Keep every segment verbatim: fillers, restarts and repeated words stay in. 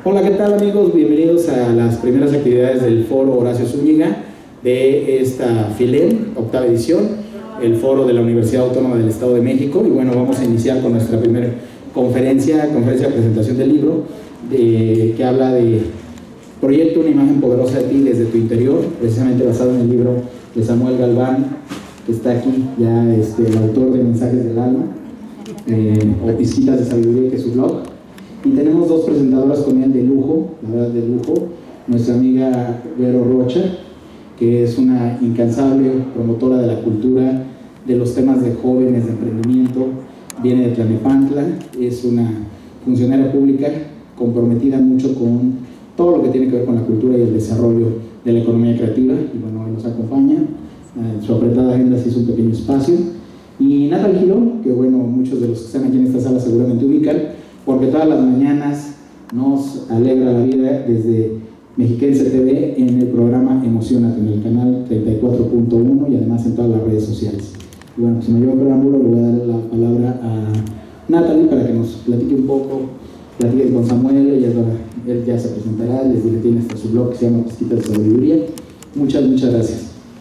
Hola, ¿qué tal amigos? Bienvenidos a las primeras actividades del Foro Horacio Zúñiga de esta FILEM, octava edición, el Foro de la Universidad Autónoma del Estado de México. Y bueno, vamos a iniciar con nuestra primera conferencia, conferencia de presentación del libro, de, que habla de Proyecto una imagen poderosa de ti desde tu interior, precisamente basado en el libro de Samuel Galván, que está aquí, ya este, el autor de Mensajes del Alma, eh, o Visitas de Sabiduría, que es su blog. Y tenemos dos presentadoras con él de lujo, la verdad de lujo, nuestra amiga Vero Rocha, que es una incansable promotora de la cultura, de los temas de jóvenes, de emprendimiento, viene de Tlalnepantla, es una funcionaria pública comprometida mucho con todo lo que tiene que ver con la cultura y el desarrollo de la economía creativa, y bueno, hoy nos acompaña, en su apretada agenda se hizo un pequeño espacio. Y Natal Girón, que bueno, muchos de los que están aquí en esta sala seguramente ubican, porque todas las mañanas nos alegra la vida desde Mexiquense T V en el programa Emocionate, en el canal treinta y cuatro punto uno y además en todas las redes sociales. Y bueno, sin mayor preámbulo, le voy a dar la palabra a Natalie para que nos platique un poco, platique con Samuel, ella, él ya se presentará, les diré, tiene hasta su blog que se llama Visitas de Sabiduría. Muchas, muchas gracias.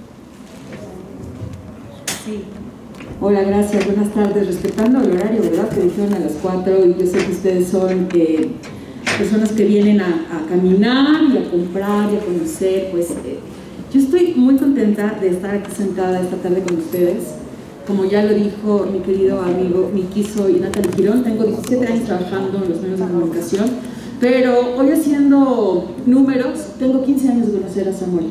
Sí. Hola, gracias, buenas tardes. Respetando el horario, ¿verdad? Que dijeron a las cuatro, y yo sé que ustedes son eh, personas que vienen a, a caminar y a comprar y a conocer. Pues eh, yo estoy muy contenta de estar aquí sentada esta tarde con ustedes. Como ya lo dijo mi querido amigo Miki, soy Natalie Girón, tengo diecisiete años trabajando en los medios de comunicación, pero hoy haciendo números, tengo quince años de conocer a Samuel.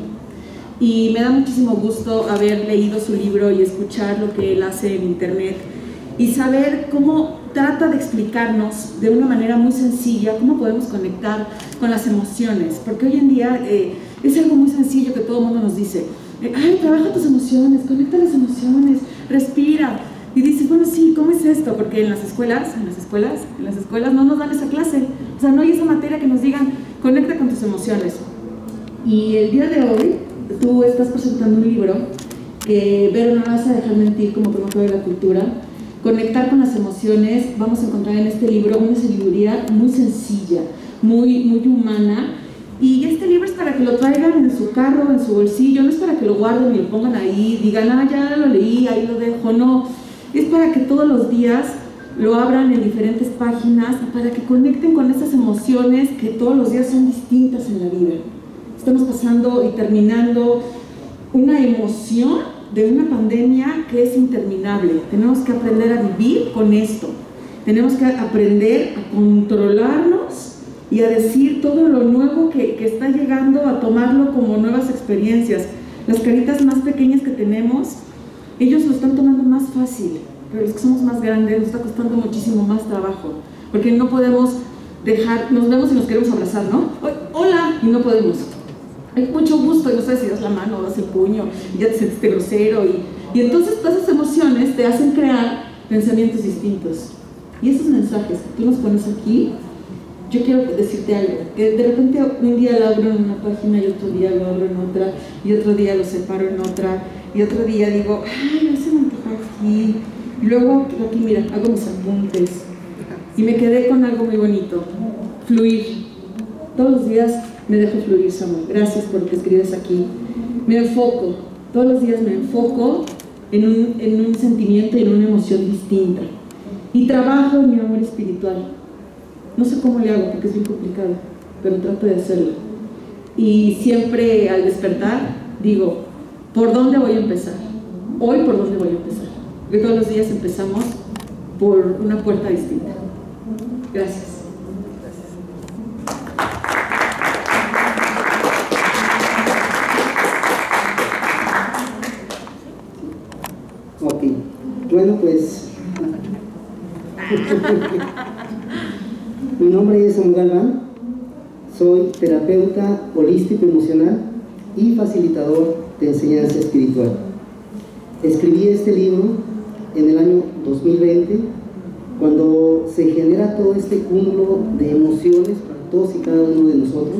Y me da muchísimo gusto haber leído su libro y escuchar lo que él hace en internet y saber cómo trata de explicarnos de una manera muy sencilla cómo podemos conectar con las emociones, porque hoy en día eh, es algo muy sencillo que todo el mundo nos dice, ay, trabaja tus emociones, conecta las emociones, respira, y dices, bueno, sí, ¿cómo es esto? Porque en las escuelas, en las escuelas, en las escuelas no nos dan esa clase, o sea, no hay esa materia que nos digan, conecta con tus emociones. Y el día de hoy tú estás presentando un libro que, Vero, no vas a dejar mentir como promotor de la cultura, conectar con las emociones. Vamos a encontrar en este libro una sabiduría muy sencilla, muy, muy humana, y este libro es para que lo traigan en su carro, en su bolsillo, no es para que lo guarden y lo pongan ahí, digan, ah, ya lo leí, ahí lo dejo, no, es para que todos los días lo abran en diferentes páginas y para que conecten con esas emociones que todos los días son distintas en la vida. Estamos pasando y terminando una emoción de una pandemia que es interminable. Tenemos que aprender a vivir con esto. Tenemos que aprender a controlarnos y a decir todo lo nuevo que, que está llegando, a tomarlo como nuevas experiencias. Las caritas más pequeñas que tenemos, ellos lo están tomando más fácil, pero los que somos más grandes nos está costando muchísimo más trabajo, porque no podemos dejar, nos vemos y nos queremos abrazar, ¿no? Hola, y no podemos. Hay mucho gusto y no sabes si das la mano o das el puño y ya te sentiste grosero y, y entonces todas esas emociones te hacen crear pensamientos distintos y esos mensajes que tú nos pones aquí, yo quiero decirte algo, que de repente un día lo abro en una página y otro día lo abro en otra y otro día lo separo en otra y otro día digo, ay, no se me antoja aquí, y luego aquí mira, hago mis apuntes y me quedé con algo muy bonito, fluir. Todos los días me dejo fluir, Samuel. Gracias por lo que escribes aquí. Me enfoco, todos los días me enfoco en un, en un sentimiento y en una emoción distinta. Y trabajo en mi amor espiritual. No sé cómo le hago porque es bien complicado, pero trato de hacerlo. Y siempre al despertar digo, ¿por dónde voy a empezar? Hoy, ¿por dónde voy a empezar? Porque todos los días empezamos por una puerta distinta. Gracias. Ok, bueno pues mi nombre es Samuel Galván, soy terapeuta holístico emocional y facilitador de enseñanza espiritual. Escribí este libro en el año dos mil veinte, cuando se genera todo este cúmulo de emociones para todos y cada uno de nosotros,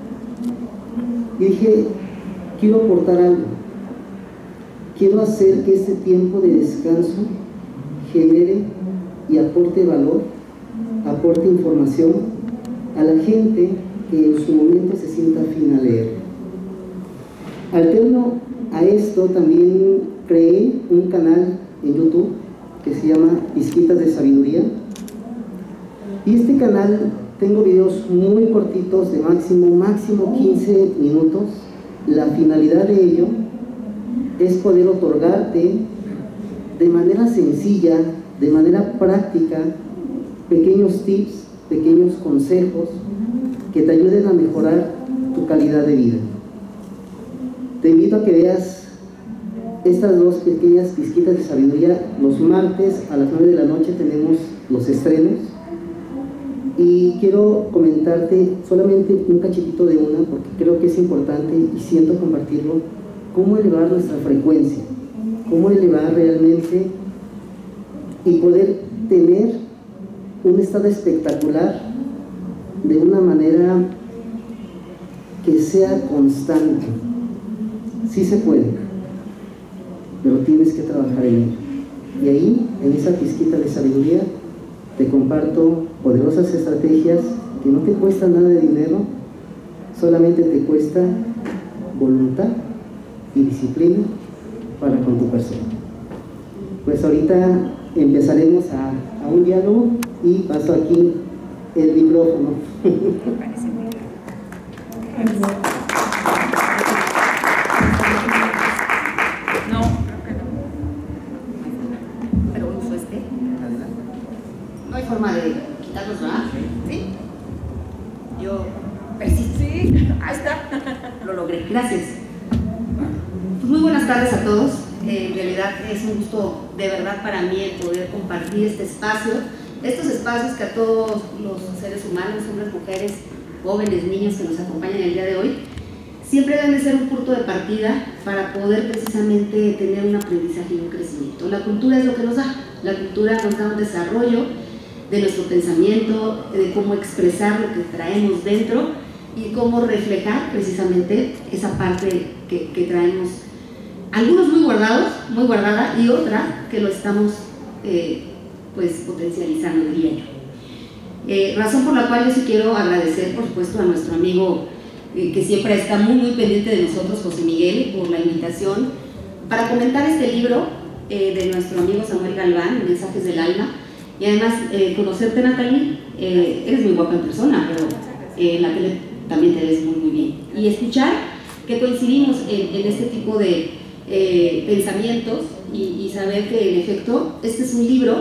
y dije, quiero aportar algo. Quiero hacer que este tiempo de descanso genere y aporte valor, aporte información a la gente que en su momento se sienta afín a leer. Alterno a esto, también creé un canal en YouTube que se llama Pizquitas de Sabiduría, y este canal tengo videos muy cortitos de máximo, máximo quince minutos. La finalidad de ello es poder otorgarte de manera sencilla, de manera práctica, pequeños tips, pequeños consejos que te ayuden a mejorar tu calidad de vida. Te invito a que veas estas dos pequeñas pizquitas de sabiduría. Los martes a las nueve de la noche tenemos los estrenos, y quiero comentarte solamente un cachitito de una, porque creo que es importante y siento compartirlo: cómo elevar nuestra frecuencia, cómo elevar realmente y poder tener un estado espectacular de una manera que sea constante. Sí se puede, pero tienes que trabajar en ello. Y ahí, en esa pizquita de sabiduría, te comparto poderosas estrategias que no te cuestan nada de dinero, solamente te cuesta voluntad y disciplina para con tu persona. Pues ahorita empezaremos a, a un diálogo, y paso aquí el micrófono. No, creo que no. Pero uso este. No hay forma de quitarlos, ¿verdad? ¿Sí? Yo persisto. Sí, ahí está. Lo logré. Gracias. Pues muy buenas tardes a todos. Eh, en realidad es un gusto de verdad para mí el poder compartir este espacio, estos espacios que a todos los seres humanos, hombres, mujeres, jóvenes, niños que nos acompañan el día de hoy, siempre deben de ser un punto de partida para poder precisamente tener un aprendizaje y un crecimiento. La cultura es lo que nos da. La cultura nos da un desarrollo de nuestro pensamiento, de cómo expresar lo que traemos dentro y cómo reflejar precisamente esa parte que, que traemos, algunos muy guardados, muy guardada, y otra que lo estamos eh, pues potencializando, diría yo. Eh, razón por la cual yo sí quiero agradecer, por supuesto, a nuestro amigo eh, que siempre está muy muy pendiente de nosotros, José Miguel, por la invitación para comentar este libro eh, de nuestro amigo Samuel Galván, Mensajes del Alma. Y además eh, conocerte, Natalie, eh, eres muy guapa en persona, pero eh, en la tele también te ves muy muy bien. Y escuchar que coincidimos en, en este tipo de eh, pensamientos y, y saber que en efecto este es un libro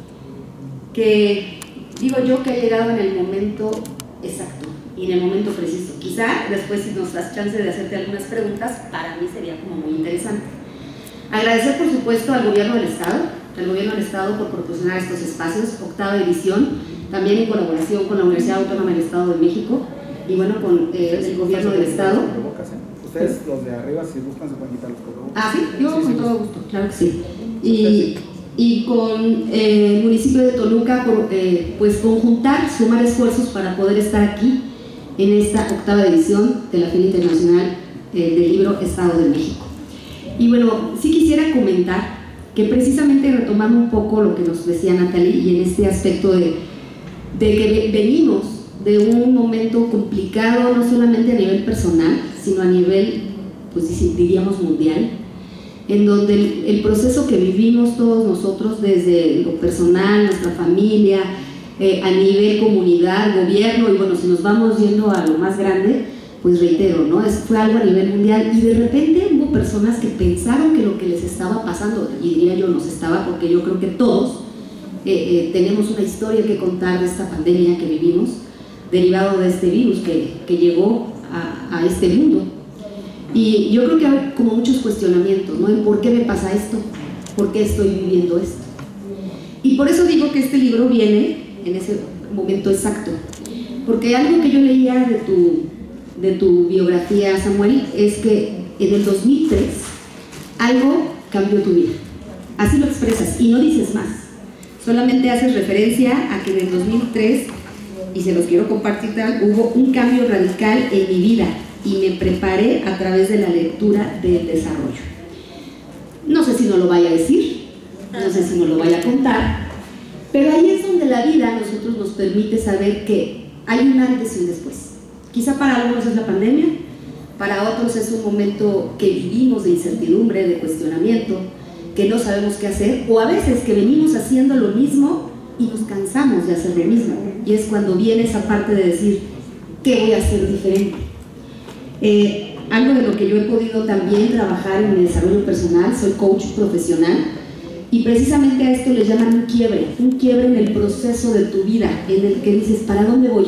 que digo yo que ha llegado en el momento exacto y en el momento preciso. Quizá después, si nos das chance de hacerte algunas preguntas, para mí sería como muy interesante. Agradecer por supuesto al gobierno del estado, al gobierno del estado por proporcionar estos espacios, octava edición, también en colaboración con la Universidad Autónoma del Estado de México y bueno, con eh, el gobierno del estado. Ustedes, los de arriba, si buscan, se pueden quitar los cubrebocas. Ah, sí, yo sí, con sí, todo sí. gusto, claro que sí. Y, y con eh, el municipio de Toluca, por, eh, pues conjuntar, sumar esfuerzos para poder estar aquí en esta octava edición de la Feria Internacional eh, del Libro Estado de México. Y bueno, sí quisiera comentar que precisamente retomando un poco lo que nos decía Natalie y en este aspecto de, de que venimos de un momento complicado, no solamente a nivel personal, sino a nivel, pues diríamos, mundial, en donde el, el proceso que vivimos todos nosotros desde lo personal, nuestra familia, eh, a nivel comunidad, gobierno, y bueno, si nos vamos yendo a lo más grande, pues reitero, ¿no? Es, fue algo a nivel mundial, y de repente hubo personas que pensaron que lo que les estaba pasando, y diría yo nos estaba, porque yo creo que todos eh, eh, tenemos una historia que contar de esta pandemia que vivimos, derivado de este virus que, que llegó a, a este mundo. Y yo creo que hay como muchos cuestionamientos, ¿no? En por qué me pasa esto, por qué estoy viviendo esto. Y por eso digo que este libro viene en ese momento exacto, porque algo que yo leía de tu, de tu biografía, Samuel, es que en el dos mil tres algo cambió tu vida. Así lo expresas y no dices más, solamente haces referencia a que en el dos mil tres, y se los quiero compartir tal, hubo un cambio radical en mi vida y me preparé a través de la lectura del desarrollo. No sé si no lo vaya a decir, no sé si no lo vaya a contar, pero ahí es donde la vida a nosotros nos permite saber que hay un antes y un después. Quizá para algunos es la pandemia, para otros es un momento que vivimos de incertidumbre, de cuestionamiento, que no sabemos qué hacer, o a veces que venimos haciendo lo mismo y nos cansamos de hacer lo mismo, y es cuando viene esa parte de decir, ¿qué voy a hacer diferente? Eh, algo de lo que yo he podido también trabajar en mi desarrollo personal, soy coach profesional, y precisamente a esto le llaman un quiebre, un quiebre en el proceso de tu vida, en el que dices, ¿para dónde voy?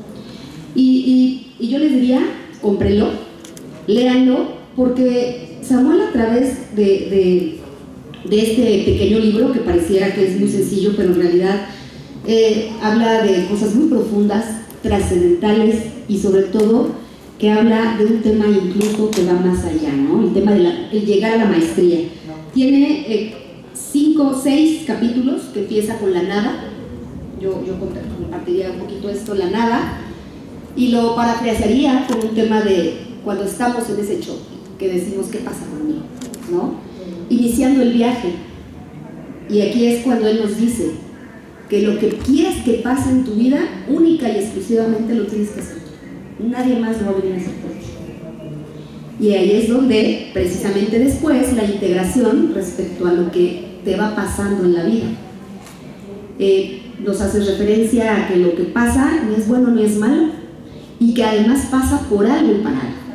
Y, y, y yo les diría, cómprenlo, léanlo, porque Samuel, a través de, de, de este pequeño libro, que pareciera que es muy sencillo, pero en realidad eh, habla de cosas muy profundas, trascendentales, y sobre todo que habla de un tema incluso que va más allá, ¿no? El tema de la, el llegar a la maestría. Tiene eh, cinco, seis capítulos que empieza con la nada. Yo, yo compartiría un poquito esto, la nada, y lo parafrasearía con un tema de cuando estamos en ese choque, que decimos, ¿qué pasa conmigo? ¿No? Iniciando el viaje. Y aquí es cuando él nos dice que lo que quieras que pase en tu vida, única y exclusivamente lo tienes que hacer tú. Nadie más lo va a venir a hacer por ti. Y ahí es donde, precisamente después, la integración respecto a lo que te va pasando en la vida. Eh, nos hace referencia a que lo que pasa ni es bueno ni es malo, y que además pasa por algo y para algo.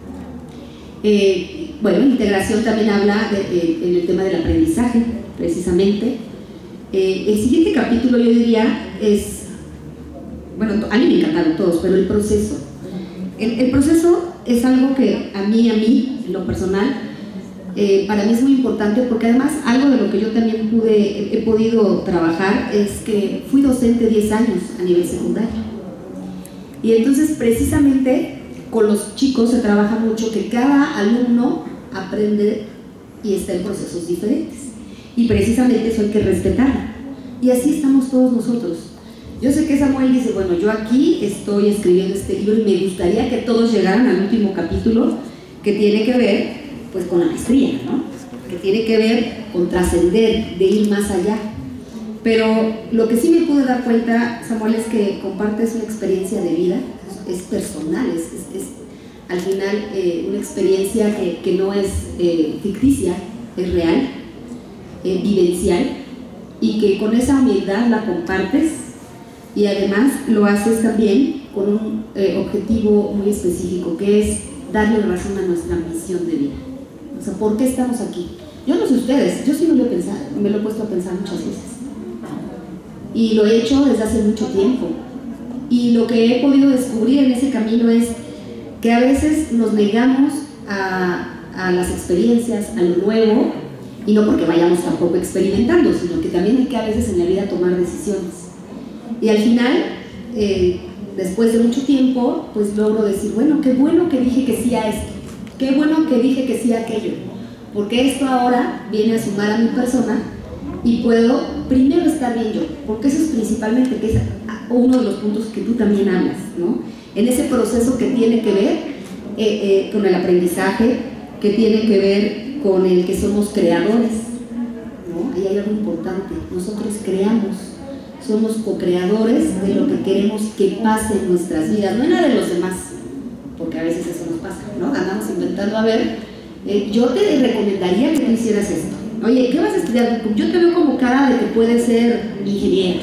Eh, bueno, integración también habla de, de, en el tema del aprendizaje, precisamente. Eh, el siguiente capítulo, yo diría, es, bueno, a mí me encantaron todos, pero el proceso. El, el proceso es algo que a mí, a mí, en lo personal, eh, para mí es muy importante, porque además algo de lo que yo también pude, he, he podido trabajar es que fui docente diez años a nivel secundario. Y entonces, precisamente, con los chicos se trabaja mucho que cada alumno aprende y está en procesos diferentes. Y precisamente eso hay que respetarlo. Y así estamos todos nosotros. Yo sé que Samuel dice, bueno, yo aquí estoy escribiendo este libro y me gustaría que todos llegaran al último capítulo, que tiene que ver, pues, con la maestría, ¿no? Que tiene que ver con trascender, de ir más allá. Pero lo que sí me pude dar cuenta, Samuel, es que compartes una experiencia de vida, es personal, es, es, es al final eh, una experiencia que, que no es eh, ficticia, es real, eh, vivencial, y que con esa humildad la compartes, y además lo haces también con un eh, objetivo muy específico, que es darle razón a nuestra misión de vida. O sea, ¿por qué estamos aquí? Yo no sé ustedes, yo sí me lo he pensado, me lo he puesto a pensar muchas veces. Y lo he hecho desde hace mucho tiempo. Y lo que he podido descubrir en ese camino es que a veces nos negamos a, a las experiencias, a lo nuevo, y no porque vayamos tampoco experimentando, sino que también hay que a veces en la vida tomar decisiones. Y al final, eh, después de mucho tiempo, pues logro decir, bueno, qué bueno que dije que sí a esto, qué bueno que dije que sí a aquello, porque esto ahora viene a sumar a mi persona y puedo primero estar bien yo, porque eso es principalmente, que es uno de los puntos que tú también hablas, ¿no? En ese proceso que tiene que ver eh, eh, con el aprendizaje, que tiene que ver con el que somos creadores, ¿no? Ahí hay algo importante, nosotros creamos, somos co-creadores de lo que queremos que pase en nuestras vidas, no en la de los demás, porque a veces eso nos pasa, ¿no? Andamos inventando, a ver, eh, yo te recomendaría que tú hicieras esto. Oye, ¿qué vas a estudiar? Yo te veo como cara de que puedes ser ingeniero.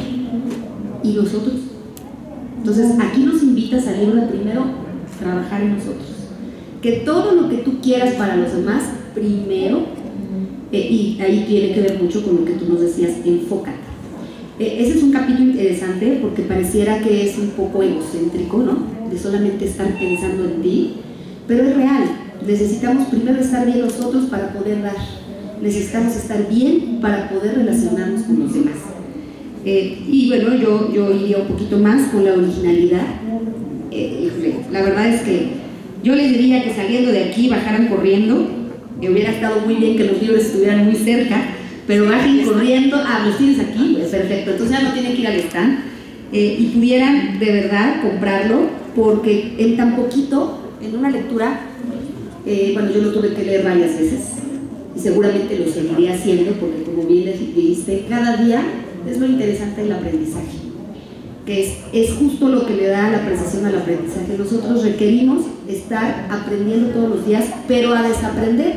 ¿Y nosotros? Entonces, aquí nos invita a salir de primero trabajar en nosotros. Que todo lo que tú quieras para los demás, primero, eh, y ahí tiene que ver mucho con lo que tú nos decías, enfócate. Eh, ese es un capítulo interesante porque pareciera que es un poco egocéntrico, ¿no? De solamente estar pensando en ti, pero es real. Necesitamos primero estar bien nosotros para poder dar. Necesitamos estar bien para poder relacionarnos con los demás. Eh, y bueno, yo, yo iría un poquito más con la originalidad. Eh, la verdad es que yo les diría que saliendo de aquí bajaran corriendo. Que hubiera estado muy bien que los libros estuvieran muy cerca, pero bajen corriendo. Ah, los tienes aquí, pues perfecto, entonces ya no tienen que ir al stand. Eh, y pudieran de verdad comprarlo, porque en tan poquito, en una lectura, eh, bueno, yo lo tuve que leer varias veces y seguramente lo seguiré haciendo, porque como bien les dijiste, cada día es lo interesante del aprendizaje. que es, es justo lo que le da la precisión al aprendizaje. Nosotros requerimos estar aprendiendo todos los días, pero a desaprender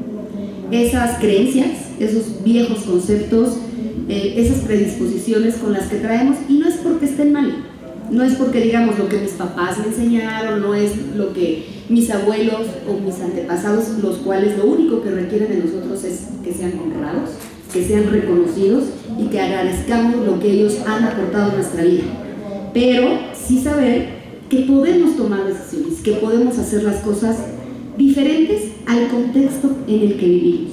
esas creencias, esos viejos conceptos, eh, esas predisposiciones con las que traemos, y no es porque estén mal, no es porque digamos lo que mis papás me enseñaron, no es lo que mis abuelos o mis antepasados, los cuales lo único que requieren de nosotros es que sean honrados, que sean reconocidos y que agradezcamos lo que ellos han aportado a nuestra vida, pero sí saber que podemos tomar decisiones, que podemos hacer las cosas diferentes al contexto en el que vivimos.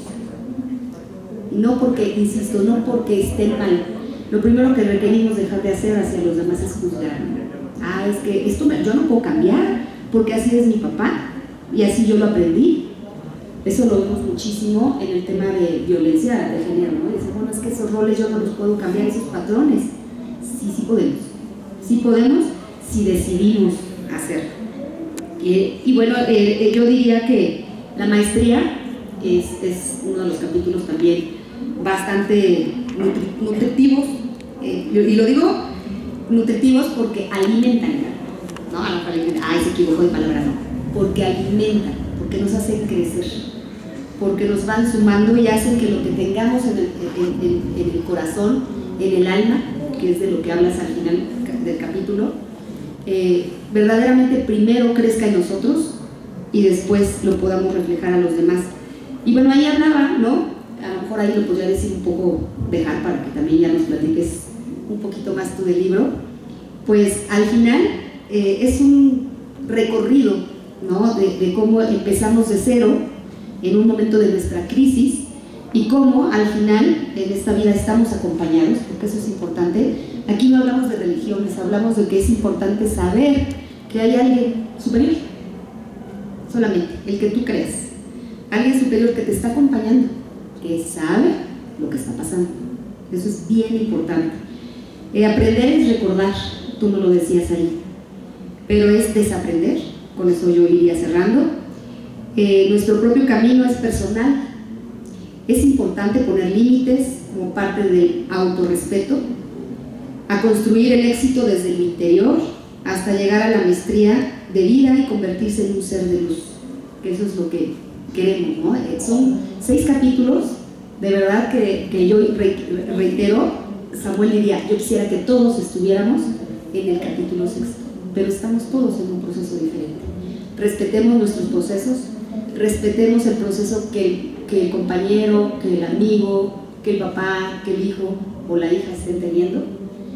No porque, insisto, no porque estén mal. Lo primero que requerimos dejar de hacer hacia los demás es juzgar. Ah, es que esto me, yo no puedo cambiar porque así es mi papá y así yo lo aprendí. Eso lo vemos muchísimo en el tema de violencia de género, ¿no? Dicen, bueno, es que esos roles yo no los puedo cambiar, esos patrones. Sí, sí podemos. Sí podemos si decidimos hacerlo. Eh, y bueno, eh, yo diría que la maestría es, es uno de los capítulos también bastante nutri nutritivos, eh, y lo digo nutritivos porque alimentan, ¿no? A lo mejor alimentan, ay, se equivocó de palabra, no, porque alimentan, porque nos hacen crecer, porque nos van sumando y hacen que lo que tengamos en el, en, en, en el corazón, en el alma, que es de lo que hablas al final del capítulo, eh, verdaderamente primero crezca en nosotros y después lo podamos reflejar a los demás. Y bueno, ahí hablaba, ¿no? A lo mejor ahí lo podría decir un poco, dejar para que también ya nos platiques un poquito más tú del libro. Pues al final eh, es un recorrido, ¿no? de, de cómo empezamos de cero en un momento de nuestra crisis y cómo al final en esta vida estamos acompañados, porque eso es importante. Aquí no hablamos de religiones, hablamos de que es importante saber que hay alguien superior, solamente, el que tú crees, alguien superior que te está acompañando, que sabe lo que está pasando. Eso es bien importante. Eh, aprender es recordar, tú no lo decías ahí, pero es desaprender. Con eso yo iría cerrando. Eh, nuestro propio camino es personal. Es importante poner límites como parte del autorrespeto, a construir el éxito desde el interior hasta llegar a la maestría de vida y convertirse en un ser de luz, que eso es lo que queremos, ¿no? Son seis capítulos, de verdad que, que yo reitero, Samuel diría, yo quisiera que todos estuviéramos en el capítulo sexto, pero estamos todos en un proceso diferente. Respetemos nuestros procesos, respetemos el proceso que, que el compañero, que el amigo, que el papá, que el hijo o la hija estén teniendo,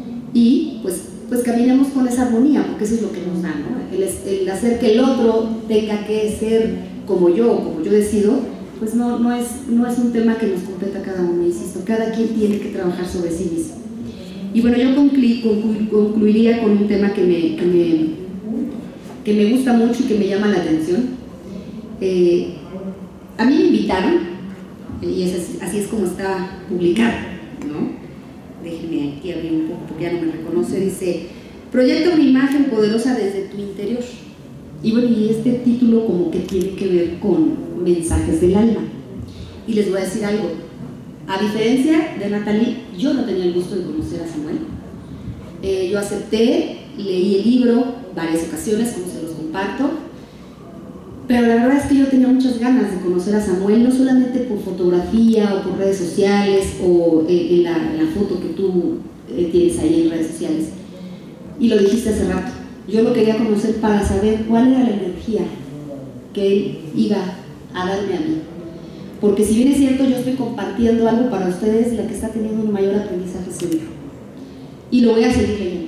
y pues, pues caminemos con esa armonía, porque eso es lo que nos da, ¿no? El, el hacer que el otro tenga que ser como yo, o como yo decido, pues no, no, es, no es un tema que nos compete a cada uno, insisto, cada quien tiene que trabajar sobre sí mismo. Y bueno, yo conclu, conclu, concluiría con un tema que me, que, me, que me gusta mucho y que me llama la atención. Eh, a mí me invitaron, y es así, así es como está publicado, ¿no? Déjenme aquí abrir un poco porque ya no me reconoce. Dice, proyecta una imagen poderosa desde tu interior. Y bueno, y este título como que tiene que ver con mensajes del alma. Y les voy a decir algo. A diferencia de Natalie, yo no tenía el gusto de conocer a Samuel. Eh, yo acepté, leí el libro varias ocasiones, como se los comparto. Pero la verdad es que yo tenía muchas ganas de conocer a Samuel, no solamente por fotografía o por redes sociales o en, en, la, en la foto que tú eh, tienes ahí en redes sociales. Y lo dijiste hace rato. Yo lo quería conocer para saber cuál era la energía que él iba a darme a mí. Porque si bien es cierto, yo estoy compartiendo algo para ustedes, la que está teniendo un mayor aprendizaje es él. Y lo voy a seguir leyendo.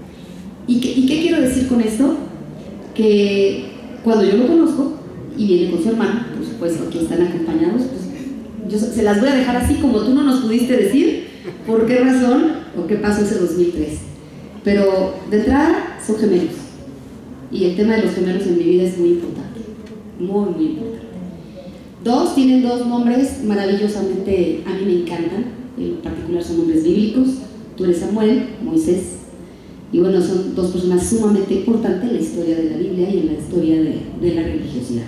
¿Y qué, ¿Y qué quiero decir con esto? Que cuando yo lo conozco y viene con su hermano, por supuesto, aquí están acompañados, pues yo se las voy a dejar así como tú no nos pudiste decir por qué razón o qué pasó ese dos mil tres. Pero de entrada son gemelos y el tema de los gemelos en mi vida es muy importante, muy muy importante. Dos, tienen dos nombres maravillosamente, a mí me encantan, en particular son nombres bíblicos. Tú eres Samuel, Moisés, y bueno, son dos personas sumamente importantes en la historia de la Biblia y en la historia de, de la religiosidad.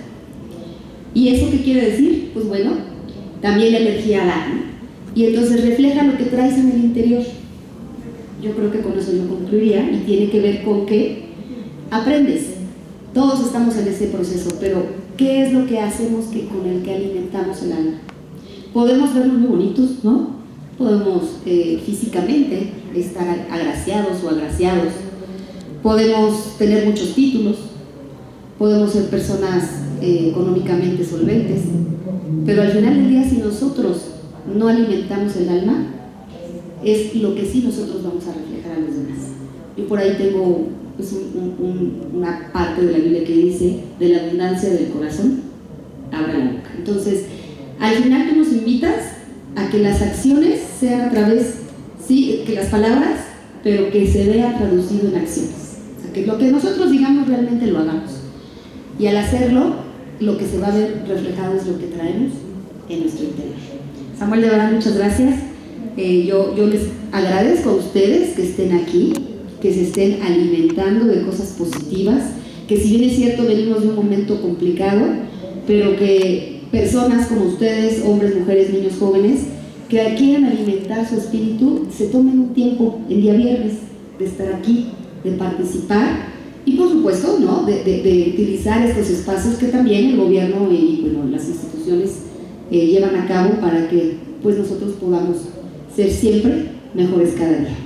¿Y eso qué quiere decir? Pues bueno, también la energía da, ¿no? Y entonces refleja lo que traes en el interior. Yo creo que con eso yo concluiría, y tiene que ver con que aprendes. Todos estamos en ese proceso, pero ¿qué es lo que hacemos que, con el que alimentamos el alma? Podemos vernos muy bonitos, ¿no? Podemos eh, físicamente estar agraciados o agraciados, podemos tener muchos títulos, podemos ser personas eh, económicamente solventes, pero al final del día, si nosotros no alimentamos el alma, es lo que sí nosotros vamos a reflejar a los demás. Yo por ahí tengo pues, un, un, una parte de la Biblia que dice: de la abundancia del corazón abra la boca. Entonces, al final tú nos invitas a que las acciones sean a través, sí, que las palabras, pero que se vea traducido en acciones. O sea, que lo que nosotros digamos realmente lo hagamos. Y al hacerlo, lo que se va a ver reflejado es lo que traemos en nuestro interior. Samuel, de verdad, muchas gracias. Eh, yo, yo les agradezco a ustedes que estén aquí, que se estén alimentando de cosas positivas, que si bien es cierto venimos de un momento complicado, pero que personas como ustedes, hombres, mujeres, niños, jóvenes, que quieran alimentar su espíritu, se tomen un tiempo el día viernes de estar aquí, de participar y por supuesto, ¿no?, de, de, de utilizar estos espacios que también el gobierno y bueno, las instituciones eh, llevan a cabo para que pues nosotros podamos ser siempre mejores cada día.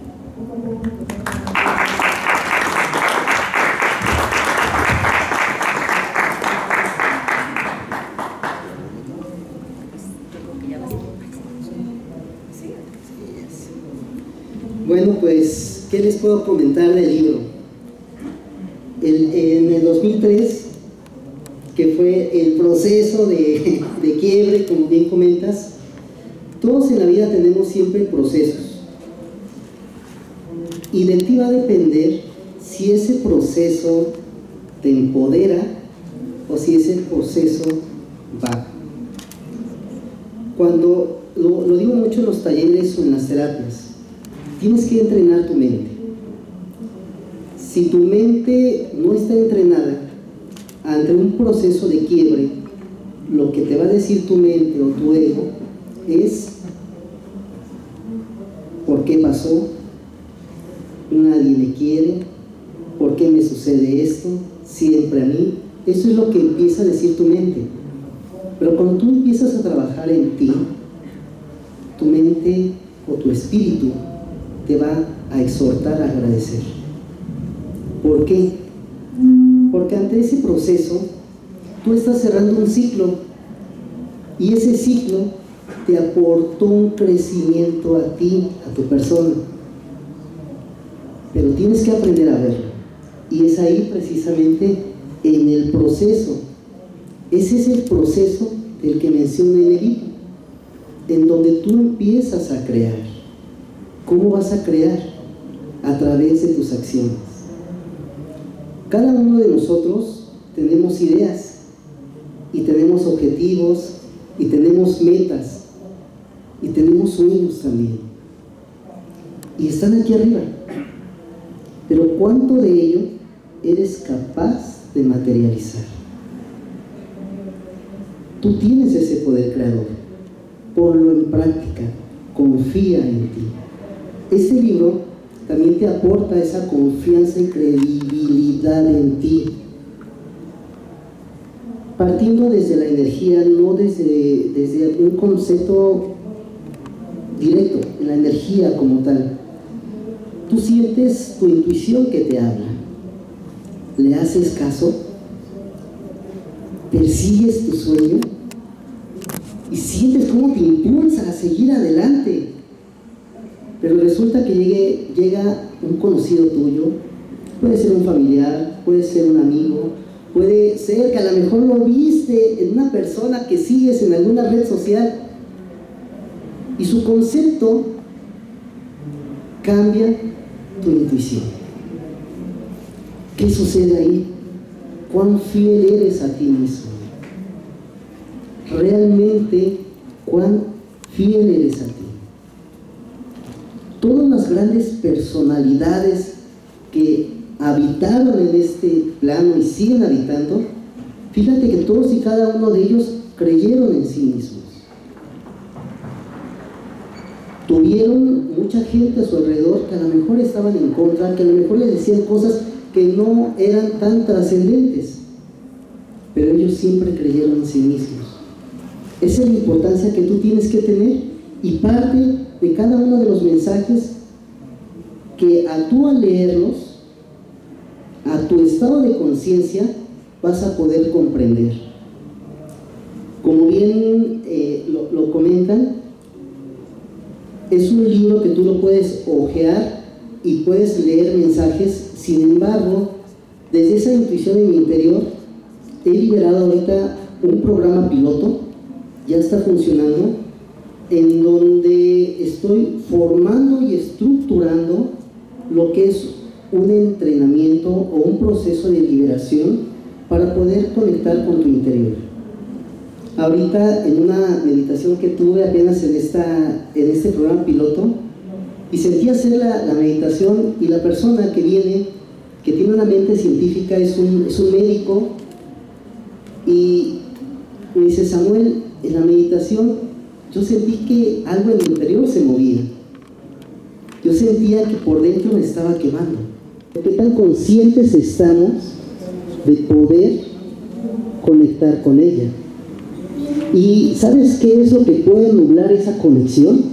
Bueno, pues, ¿qué les puedo comentar del libro? El, en el dos mil tres, que fue el proceso de, de quiebre, como bien comentas, todos en la vida tenemos siempre procesos. Y de ti va a depender si ese proceso te empodera o si ese proceso va. Cuando, lo, lo digo mucho en los talleres o en las terapias, tienes que entrenar tu mente. Si tu mente no está entrenada ante un proceso de quiebre, lo que te va a decir tu mente o tu ego es: ¿por qué pasó? Nadie me quiere. ¿Por qué me sucede esto? Siempre a mí. Eso es lo que empieza a decir tu mente. Pero cuando tú empiezas a trabajar en ti, tu mente o tu espíritu te va a exhortar a agradecer. ¿Por qué? Porque ante ese proceso tú estás cerrando un ciclo, y ese ciclo te aportó un crecimiento a ti, a tu persona, pero tienes que aprender a verlo, y es ahí precisamente en el proceso. Ese es el proceso del que menciona el libro, en donde tú empiezas a crear. ¿Cómo vas a crear? A través de tus acciones. Cada uno de nosotros tenemos ideas, y tenemos objetivos, y tenemos metas, y tenemos sueños también, y están aquí arriba. Pero ¿cuánto de ello eres capaz de materializar? Tú tienes ese poder creador. Ponlo en práctica, confía en ti. Este libro también te aporta esa confianza y credibilidad en ti, partiendo desde la energía, no desde, desde un concepto directo, en la energía como tal. Tú sientes tu intuición que te habla, le haces caso, persigues tu sueño y sientes cómo te impulsa a seguir adelante. Pero resulta que llegue, llega un conocido tuyo, puede ser un familiar, puede ser un amigo, puede ser que a lo mejor lo viste en una persona que sigues en alguna red social, y su concepto cambia tu intuición. ¿Qué sucede ahí? ¿Cuán fiel eres a ti mismo? Realmente, ¿cuán fiel eres a ti? Todas las grandes personalidades que habitaron en este plano y siguen habitando, fíjate que todos y cada uno de ellos creyeron en sí mismos. tuvieron mucha gente a su alrededor que a lo mejor estaban en contra, que a lo mejor les decían cosas que no eran tan trascendentes, pero ellos siempre creyeron en sí mismos. Esa es la importancia que tú tienes que tener, y parte de cada uno de los mensajes que a tú al leerlos, a tu estado de conciencia, vas a poder comprender. Como bien eh, lo, lo comentan, es un libro que tú lo puedes hojear y puedes leer mensajes. Sin embargo, desde esa intuición en mi interior, he liberado ahorita un programa piloto, ya está funcionando, en donde estoy formando y estructurando lo que es un entrenamiento o un proceso de liberación para poder conectar con tu interior. Ahorita, en una meditación que tuve apenas en, esta, en este programa piloto, y sentí hacer la, la meditación, y la persona que viene, que tiene una mente científica, es un, es un médico, y me dice: Samuel, en la meditación yo sentí que algo en mi interior se movía. Yo sentía que por dentro me estaba quemando. ¿Qué tan conscientes estamos de poder conectar con ella? ¿Y sabes qué es lo que puede nublar esa conexión?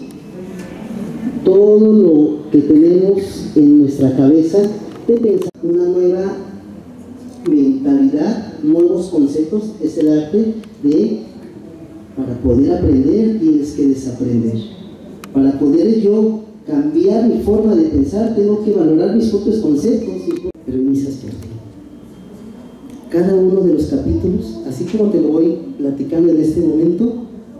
Todo lo que tenemos en nuestra cabeza de pensar una nueva mentalidad, nuevos conceptos. Es el arte de, para poder aprender tienes que desaprender. Para poder yo cambiar mi forma de pensar, tengo que valorar mis propios conceptos, pero inicias por ti. Cada uno de los capítulos, así como te lo voy platicando en este momento,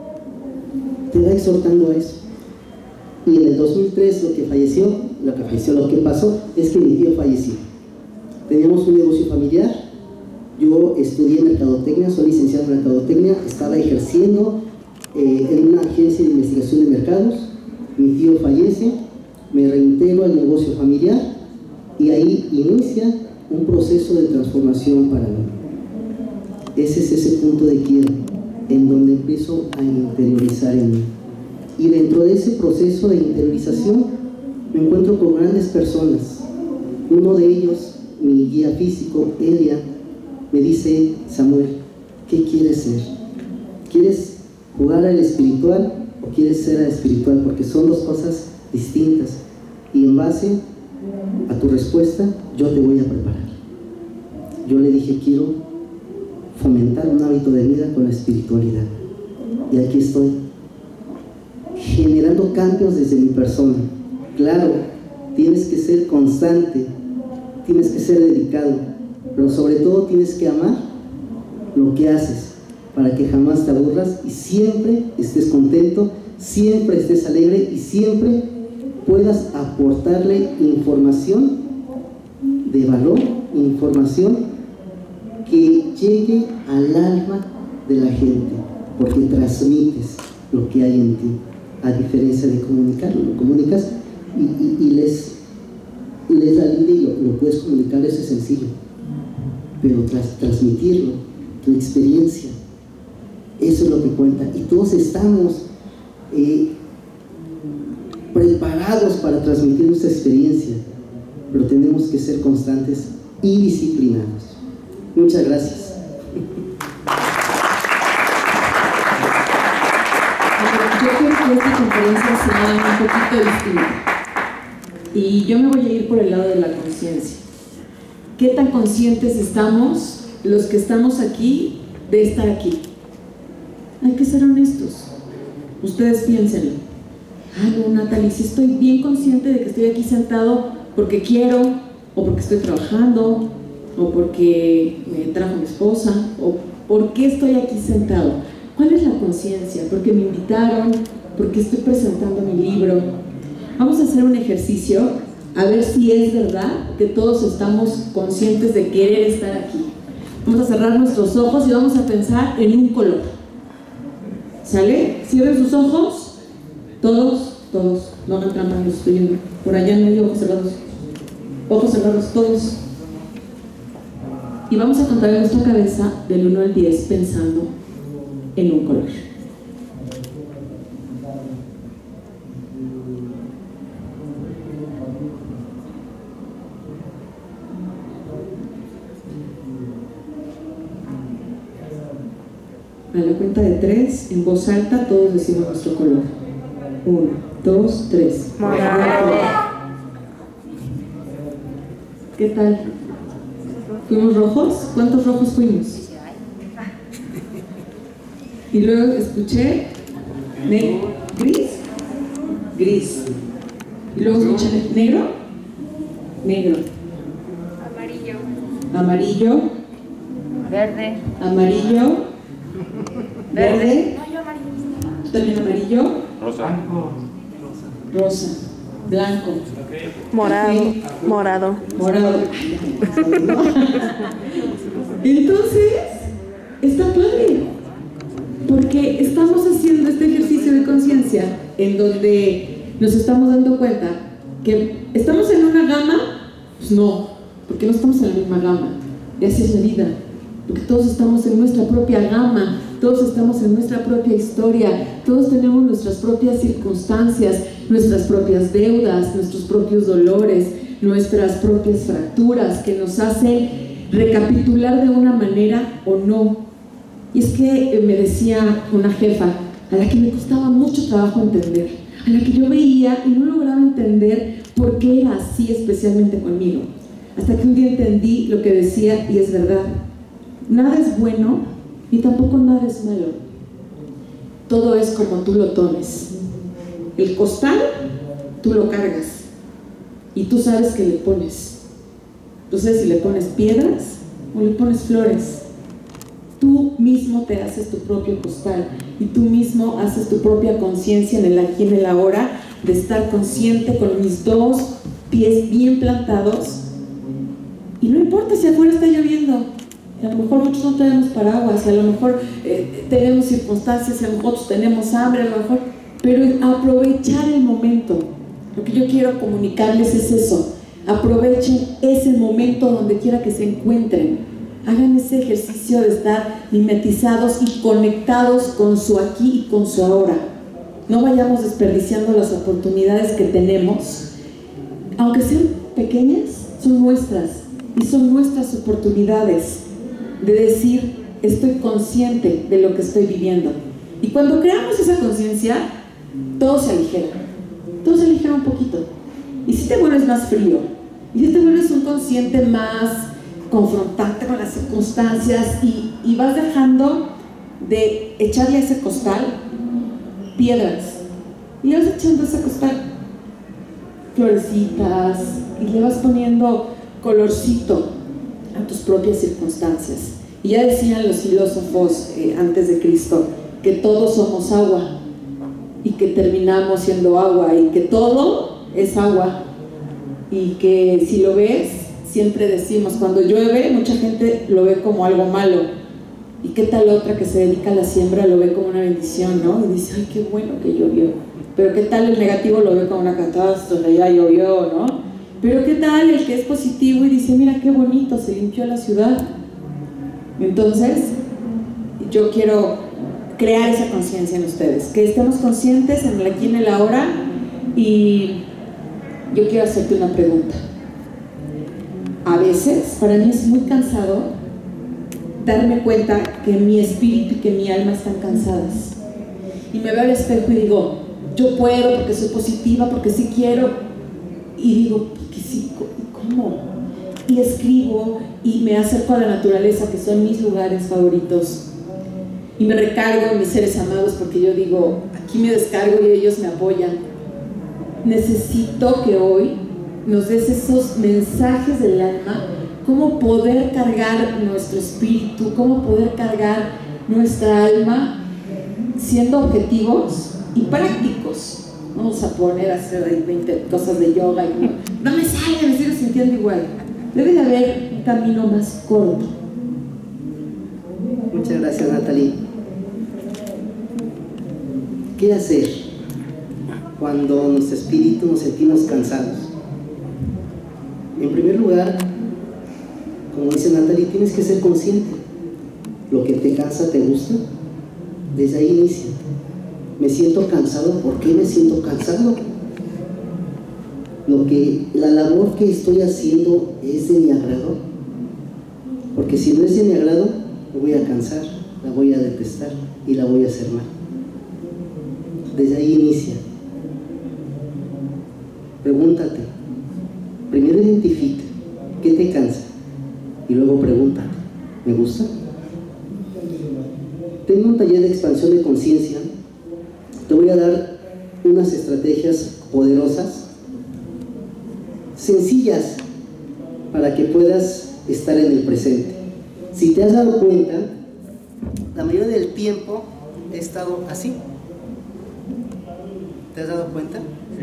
te va exhortando a eso. Y en el dos mil tres lo que falleció, lo que falleció, lo que pasó es que mi tío falleció. Teníamos un negocio familiar, yo estudié mercadotecnia, soy licenciado en mercadotecnia, estaba ejerciendo eh, en una agencia de investigación de mercados. Mi tío fallece, me reintegro al negocio familiar y ahí inicia un proceso de transformación para mí. Ese es ese punto de quiebre en donde empiezo a interiorizar en mí. Y dentro de ese proceso de interiorización me encuentro con grandes personas. Uno de ellos, mi guía físico, Elia, me dice: Samuel, ¿qué quieres ser? ¿Quieres jugar al espiritual o quieres ser al espiritual? Porque son dos cosas distintas. Y en base a tu respuesta, yo te voy a preparar. Yo le dije: quiero fomentar un hábito de vida con la espiritualidad. Y aquí estoy, generando cambios desde mi persona. Claro, tienes que ser constante, tienes que ser dedicado, pero sobre todo tienes que amar lo que haces para que jamás te aburras y siempre estés contento, siempre estés alegre y siempre puedas aportarle información de valor, información que llegue al alma de la gente, porque transmites lo que hay en ti, a diferencia de comunicarlo. Lo comunicas y, y, y les, les da linda y lo, lo puedes comunicar, eso es sencillo, pero tras, transmitirlo, tu experiencia, eso es lo que cuenta. Y todos estamos eh, preparados para transmitir nuestra experiencia, pero tenemos que ser constantes y disciplinados. Muchas gracias. Yo creo que esta conferencia será un poquito distinta y yo me voy a ir por el lado de la conciencia. ¿Qué tan conscientes estamos los que estamos aquí de estar aquí? Hay que ser honestos. Ustedes piénsenlo. Ah, no, Natalie, si estoy bien consciente de que estoy aquí sentado porque quiero, o porque estoy trabajando, o porque me trajo mi esposa, o por qué estoy aquí sentado. ¿Cuál es la conciencia? ¿Porque me invitaron? ¿Porque estoy presentando mi libro? Vamos a hacer un ejercicio a ver si es verdad que todos estamos conscientes de querer estar aquí. Vamos a cerrar nuestros ojos y vamos a pensar en un color. ¿Sale? Cierren sus ojos. Todos, todos. No hagan trampa, los estoy viendo. Por allá en medio, ojos cerrados. Ojos cerrados, todos. Y vamos a contar en nuestra cabeza del uno al diez pensando en un color. A la cuenta de tres, en voz alta, todos decimos nuestro color. Uno, dos, tres. Morado. ¿Qué tal? ¿Fuimos rojos? ¿Cuántos rojos fuimos? Y luego escuché negro, gris, gris. Y luego escuché negro, negro, Amarillo. amarillo, Verde. amarillo, verde, No, yo amarillo. ¿tú también amarillo? Rosa. Rosa, blanco, Morado, café, morado. morado. Entonces, está padre, porque estamos haciendo este ejercicio de conciencia en donde nos estamos dando cuenta que estamos en una gama. Pues no, porque no estamos en la misma gama, y así es la vida, porque todos estamos en nuestra propia gama, todos estamos en nuestra propia historia, todos tenemos nuestras propias circunstancias, nuestras propias deudas, nuestros propios dolores, nuestras propias fracturas que nos hacen recapitular de una manera o no. Y es que eh, me decía una jefa a la que me costaba mucho trabajo entender, a la que yo veía y no lograba entender por qué era así especialmente conmigo, hasta que un día entendí lo que decía y es verdad. Nada es bueno ni tampoco nada es malo, todo es como tú lo tomes. El costal tú lo cargas y tú sabes que le pones. Tú sabes si le pones piedras o le pones flores. Tú mismo te haces tu propio costal y tú mismo haces tu propia conciencia en el aquí y en el ahora, de estar consciente con mis dos pies bien plantados. Y no importa si afuera está lloviendo, a lo mejor muchos no tenemos paraguas, a lo mejor eh, tenemos circunstancias, a lo mejor tenemos hambre, a lo mejor, pero aprovechar el momento. Lo que yo quiero comunicarles es eso: aprovechen ese momento donde quiera que se encuentren, hagan ese ejercicio de estar mimetizados y conectados con su aquí y con su ahora. No vayamos desperdiciando las oportunidades que tenemos, aunque sean pequeñas, son nuestras y son nuestras oportunidades de decir: estoy consciente de lo que estoy viviendo. Y cuando creamos esa conciencia, todo se aligera, todo se aligera un poquito. Y si te vuelves más frío, y si te vuelves un consciente más confrontante con las circunstancias, y, y vas dejando de echarle a ese costal piedras, y le vas echando a ese costal florecitas, y le vas poniendo colorcito a tus propias circunstancias. Y ya decían los filósofos eh, antes de Cristo que todos somos agua y que terminamos siendo agua y que todo es agua, y que si lo ves, siempre decimos, cuando llueve mucha gente lo ve como algo malo, y qué tal otra que se dedica a la siembra lo ve como una bendición, ¿no? Y dice: ay, qué bueno que llovió. Pero qué tal el negativo lo ve como una catástrofe, ya llovió, ¿no? Pero qué tal el que es positivo y dice: mira qué bonito, se limpió la ciudad. Entonces yo quiero crear esa conciencia en ustedes, que estemos conscientes en el aquí y en el ahora. Y yo quiero hacerte una pregunta. A veces para mí es muy cansado darme cuenta que mi espíritu y que mi alma están cansadas, y me veo al espejo y digo: yo puedo porque soy positiva, porque sí quiero, y digo: que sí, ¿cómo? Y escribo y me acerco a la naturaleza, que son mis lugares favoritos, y me recargo en mis seres amados, porque yo digo: aquí me descargo y ellos me apoyan. Necesito que hoy nos des esos mensajes del alma, cómo poder cargar nuestro espíritu, cómo poder cargar nuestra alma siendo objetivos y prácticos. Vamos a poner a hacer veinte cosas de yoga y no, no me sale, me sigo sintiendo igual. Debe de haber un camino más corto. Muchas gracias, Natalie. ¿Qué hacer cuando nuestro espíritu nos sentimos cansados? En primer lugar, como dice Natalie, tienes que ser consciente. Lo que te cansa, ¿te gusta? Desde ahí inicia. Me siento cansado. ¿Por qué me siento cansado? Lo que, la labor que estoy haciendo es de mi agrado. Porque si no es de mi agrado, me voy a cansar. la voy a detestar y la voy a hacer mal. Desde ahí inicia. Pregúntate. Primero identifica qué te cansa y luego pregúntate, ¿me gusta? Tengo un taller de expansión de conciencia. Te voy a dar unas estrategias poderosas, sencillas, para que puedas estar en el presente. Si te has dado cuenta, la mayoría del tiempo he estado así. ¿Te has dado cuenta? Sí.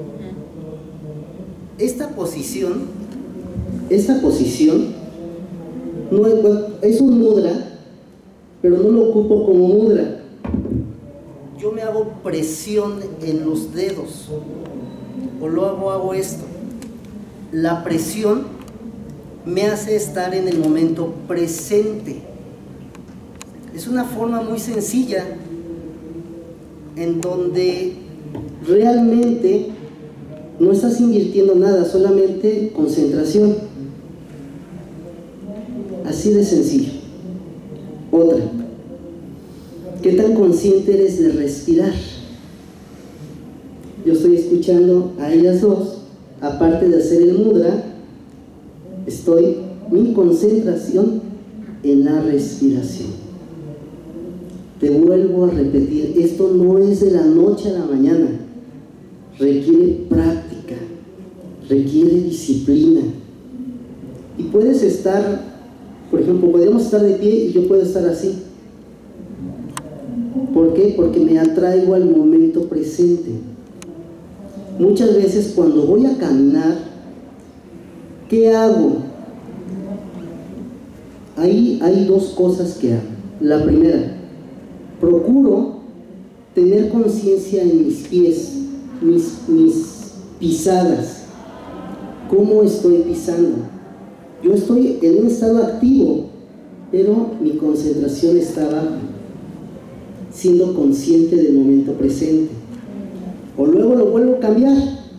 Esta posición, esta posición no es, es un mudra, pero no lo ocupo como mudra. Yo me hago presión en los dedos, o lo hago, hago esto. La presión me hace estar en el momento presente. Es una forma muy sencilla en donde realmente no estás invirtiendo nada, solamente concentración. Así de sencillo. Otra. ¿Qué tan consciente eres de respirar? Yo estoy escuchando a ellas dos, aparte de hacer el mudra, estoy mi concentración en la respiración. Te vuelvo a repetir, esto no es de la noche a la mañana, requiere práctica, requiere disciplina. Y puedes estar, por ejemplo, podríamos estar de pie y yo puedo estar así. ¿Por qué? Porque me atraigo al momento presente. Muchas veces cuando voy a caminar, ¿qué hago? Ahí hay dos cosas que hago. La primera, procuro tener conciencia en mis pies, mis, mis pisadas. ¿Cómo estoy pisando? Yo estoy en un estado activo, pero mi concentración está baja, siendo consciente del momento presente. O luego lo vuelvo a cambiar.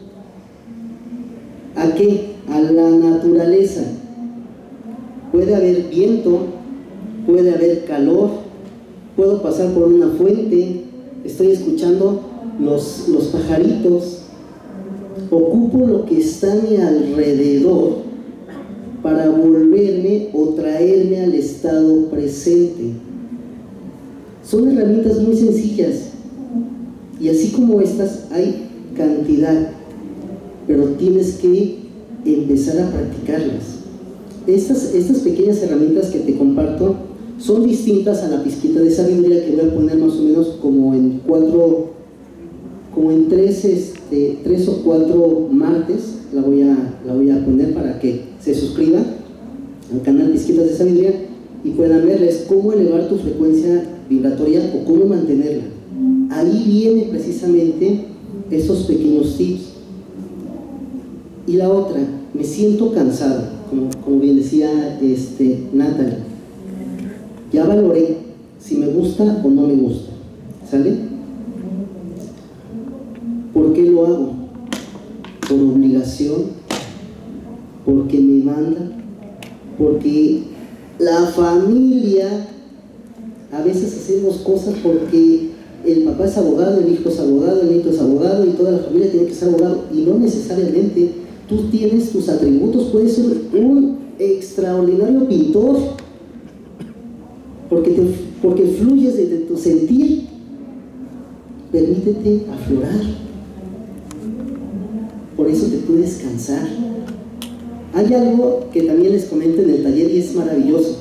¿A qué? A la naturaleza. Puede haber viento, puede haber calor, puedo pasar por una fuente, estoy escuchando los, los pajaritos. Ocupo lo que está a mi alrededor para volverme o traerme al estado presente. Son herramientas muy sencillas y así como estas hay cantidad, pero tienes que empezar a practicarlas. Estas, estas pequeñas herramientas que te comparto son distintas a la pizquita de sabiduría, que voy a poner más o menos como en cuatro, como en tres, este, tres o cuatro martes. La voy a, la voy a poner para que se suscriban al canal Pizquitas de Sabiduría y puedan verles cómo elevar tu frecuencia vibratoria o cómo mantenerla. Ahí viene precisamente esos pequeños tips. Y la otra, me siento cansado, como, como bien decía este, Natalie. Ya valoré si me gusta o no me gusta, ¿sale? ¿Por qué lo hago? ¿Por obligación? ¿Porque me manda? Porque la familia, a veces hacemos cosas porque el papá es abogado, el hijo es abogado, el nieto es abogado y toda la familia tiene que ser abogado, y no necesariamente. Tú tienes tus atributos, puedes ser un extraordinario pintor porque, te, porque fluyes desde tu sentir. Permítete aflorar, por eso te puedes cansar. Hay algo que también les comento en el taller y es maravilloso.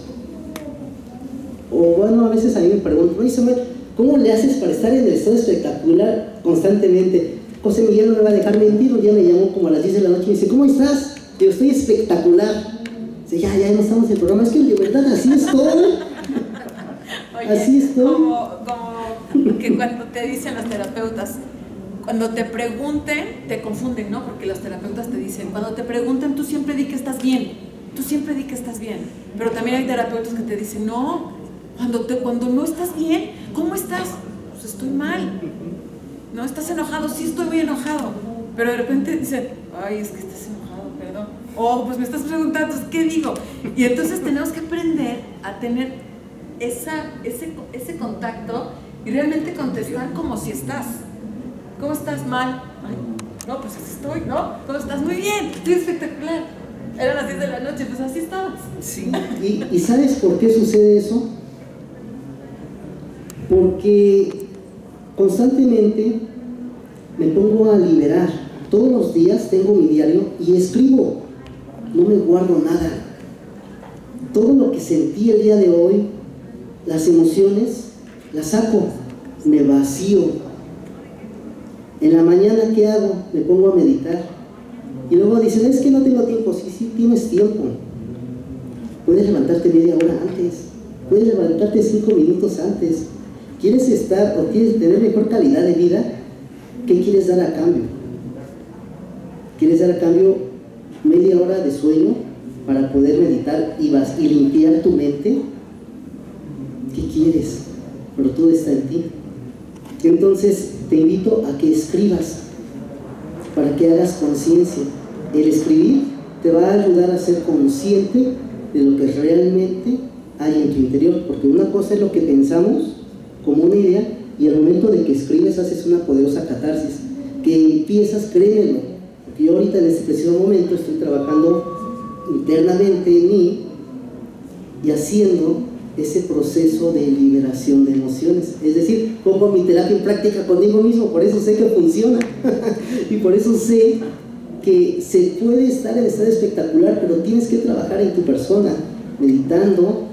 O bueno, a veces a mí me preguntan, oye Samuel, ¿cómo le haces para estar en el estado espectacular constantemente? José Miguel no me va a dejar mentir. Un día me llamó como a las diez de la noche y me dice, ¿cómo estás? Digo, estoy espectacular. Dice, ya, ya no estamos en el programa. Es que de verdad así estoy. Oye, así estoy. Como, como que cuando te dicen los terapeutas, cuando te pregunten, te confunden, ¿no? Porque los terapeutas te dicen, cuando te pregunten, tú siempre di que estás bien. Tú siempre di que estás bien. Pero también hay terapeutas que te dicen, no, cuando, te, cuando no estás bien, ¿cómo estás? Pues estoy mal. ¿No? ¿Estás enojado? Sí, estoy muy enojado. Pero de repente dice, ay, es que estás enojado, perdón. O, pues me estás preguntando, ¿qué digo? Y entonces tenemos que aprender a tener esa, ese, ese contacto y realmente contestar como si estás. ¿Cómo estás? Mal. Ay, no, pues así estoy, ¿no? ¿Cómo estás? Muy bien, estoy espectacular. Eran las diez de la noche, pues así estabas. Sí. ¿Y, ¿Y sabes por qué sucede eso? Porque constantemente me pongo a liberar. Todos los días tengo mi diario y escribo. No me guardo nada. Todo lo que sentí el día de hoy, las emociones, las saco, me vacío. En la mañana, ¿qué hago? Me pongo a meditar. Y luego dicen, es que no tengo tiempo. Sí, sí, tienes tiempo. Puedes levantarte media hora antes. Puedes levantarte cinco minutos antes. ¿Quieres estar o quieres tener mejor calidad de vida? ¿Qué quieres dar a cambio? ¿Quieres dar a cambio media hora de sueño para poder meditar y, vas, y limpiar tu mente? ¿Qué quieres? Pero todo está en ti. Entonces te invito a que escribas para que hagas conciencia. El escribir te va a ayudar a ser consciente de lo que realmente hay en tu interior, porque una cosa es lo que pensamos como una idea y al momento de que escribes haces una poderosa catarsis que empiezas, créemelo, porque yo ahorita en este preciso momento estoy trabajando internamente en mí y haciendo ese proceso de liberación de emociones, es decir, pongo mi terapia en práctica conmigo mismo, por eso sé que funciona y por eso sé que se puede estar en estado espectacular, pero tienes que trabajar en tu persona, meditando,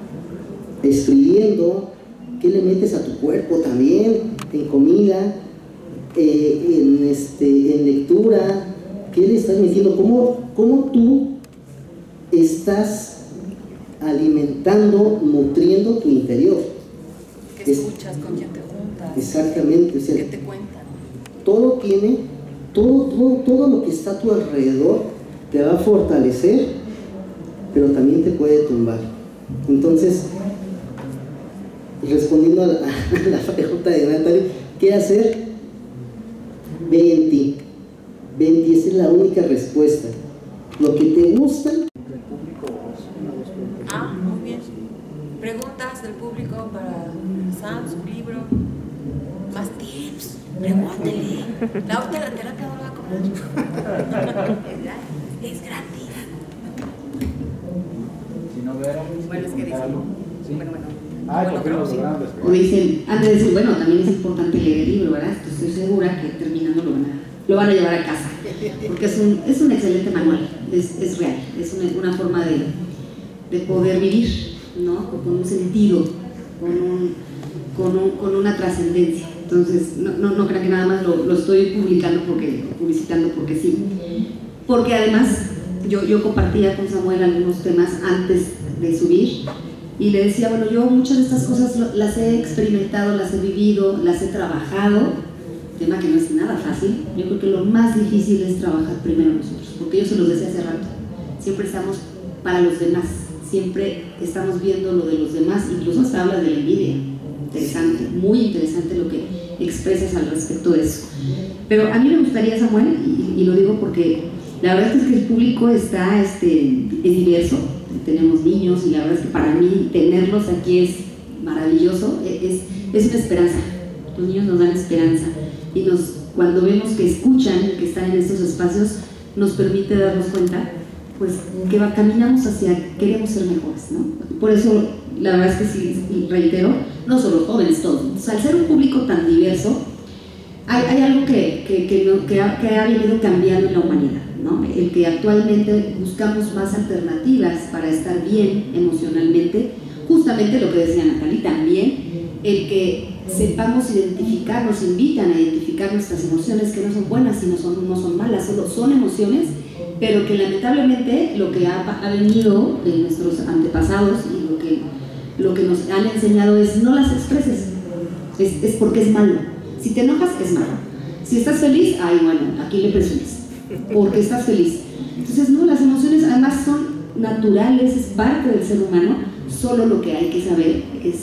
escribiendo, qué le metes a tu cuerpo también, en comida, eh, en, este, en lectura, qué le estás metiendo, cómo, cómo tú estás alimentando, nutriendo tu interior. ¿Qué escuchas? ¿Con quién te juntas? Exactamente. O sea, ¿Qué te cuentan? Todo tiene, todo, todo, todo lo que está a tu alrededor te va a fortalecer, pero también te puede tumbar. Entonces, respondiendo a la, a la pregunta de Natalie, ¿qué hacer? Ve en ti. Ve en ti, esa es la única respuesta. Lo que te gusta. Ah, muy bien. Preguntas del público para Sam, su libro. Más tips. Pregúntele. La otra la terapia no la va a comer. Es gratis. Si no vieron, Bueno, es que dicen. ¿sí? Bueno, bueno. Ah, Bueno, pero sí. O dicen, han de decir, bueno, también es importante leer el libro, ¿verdad? Estoy segura que terminando lo van a, lo van a llevar a casa, porque es un, es un excelente manual, es, es real, es una, una forma de, de poder vivir, ¿no? Con un sentido, con, un, con, un, con una trascendencia. Entonces, no, no, no crean que nada más lo, lo estoy publicando porque, publicitando porque sí. Porque además, yo, yo compartía con Samuel algunos temas antes de subir, y le decía, bueno, yo muchas de estas cosas las he experimentado, las he vivido, las he trabajado, tema que no es nada fácil. Yo creo que lo más difícil es trabajar primero nosotros, porque yo se los decía hace rato, siempre estamos para los demás, siempre estamos viendo lo de los demás, incluso hasta hablas de la envidia. Interesante, muy interesante lo que expresas al respecto de eso. Pero a mí me gustaría, Samuel, y, y lo digo porque la verdad es que el público está, este, es diverso. Tenemos niños y la verdad es que para mí tenerlos aquí es maravilloso, es, es una esperanza. Los niños nos dan esperanza y nos, cuando vemos que escuchan, que están en estos espacios, nos permite darnos cuenta pues que va, caminamos hacia, queremos ser mejores, ¿no? Por eso la verdad es que sí, reitero, no solo jóvenes, todos. Entonces, al ser un público tan diverso, hay, hay algo que, que, que, no, que, ha, que ha venido cambiando en la humanidad, ¿no? El que actualmente buscamos más alternativas para estar bien emocionalmente, justamente lo que decía Natalie, también el que sepamos identificar, nos invitan a identificar nuestras emociones que no son buenas y no son, no son malas, solo son emociones, pero que lamentablemente lo que ha, ha venido de nuestros antepasados y lo que, lo que nos han enseñado es no las expreses, es, es porque es malo. Si te enojas, es malo. Si estás feliz, ay, bueno, aquí le presumes, porque estás feliz. Entonces, no, las emociones además son naturales, es parte del ser humano, solo lo que hay que saber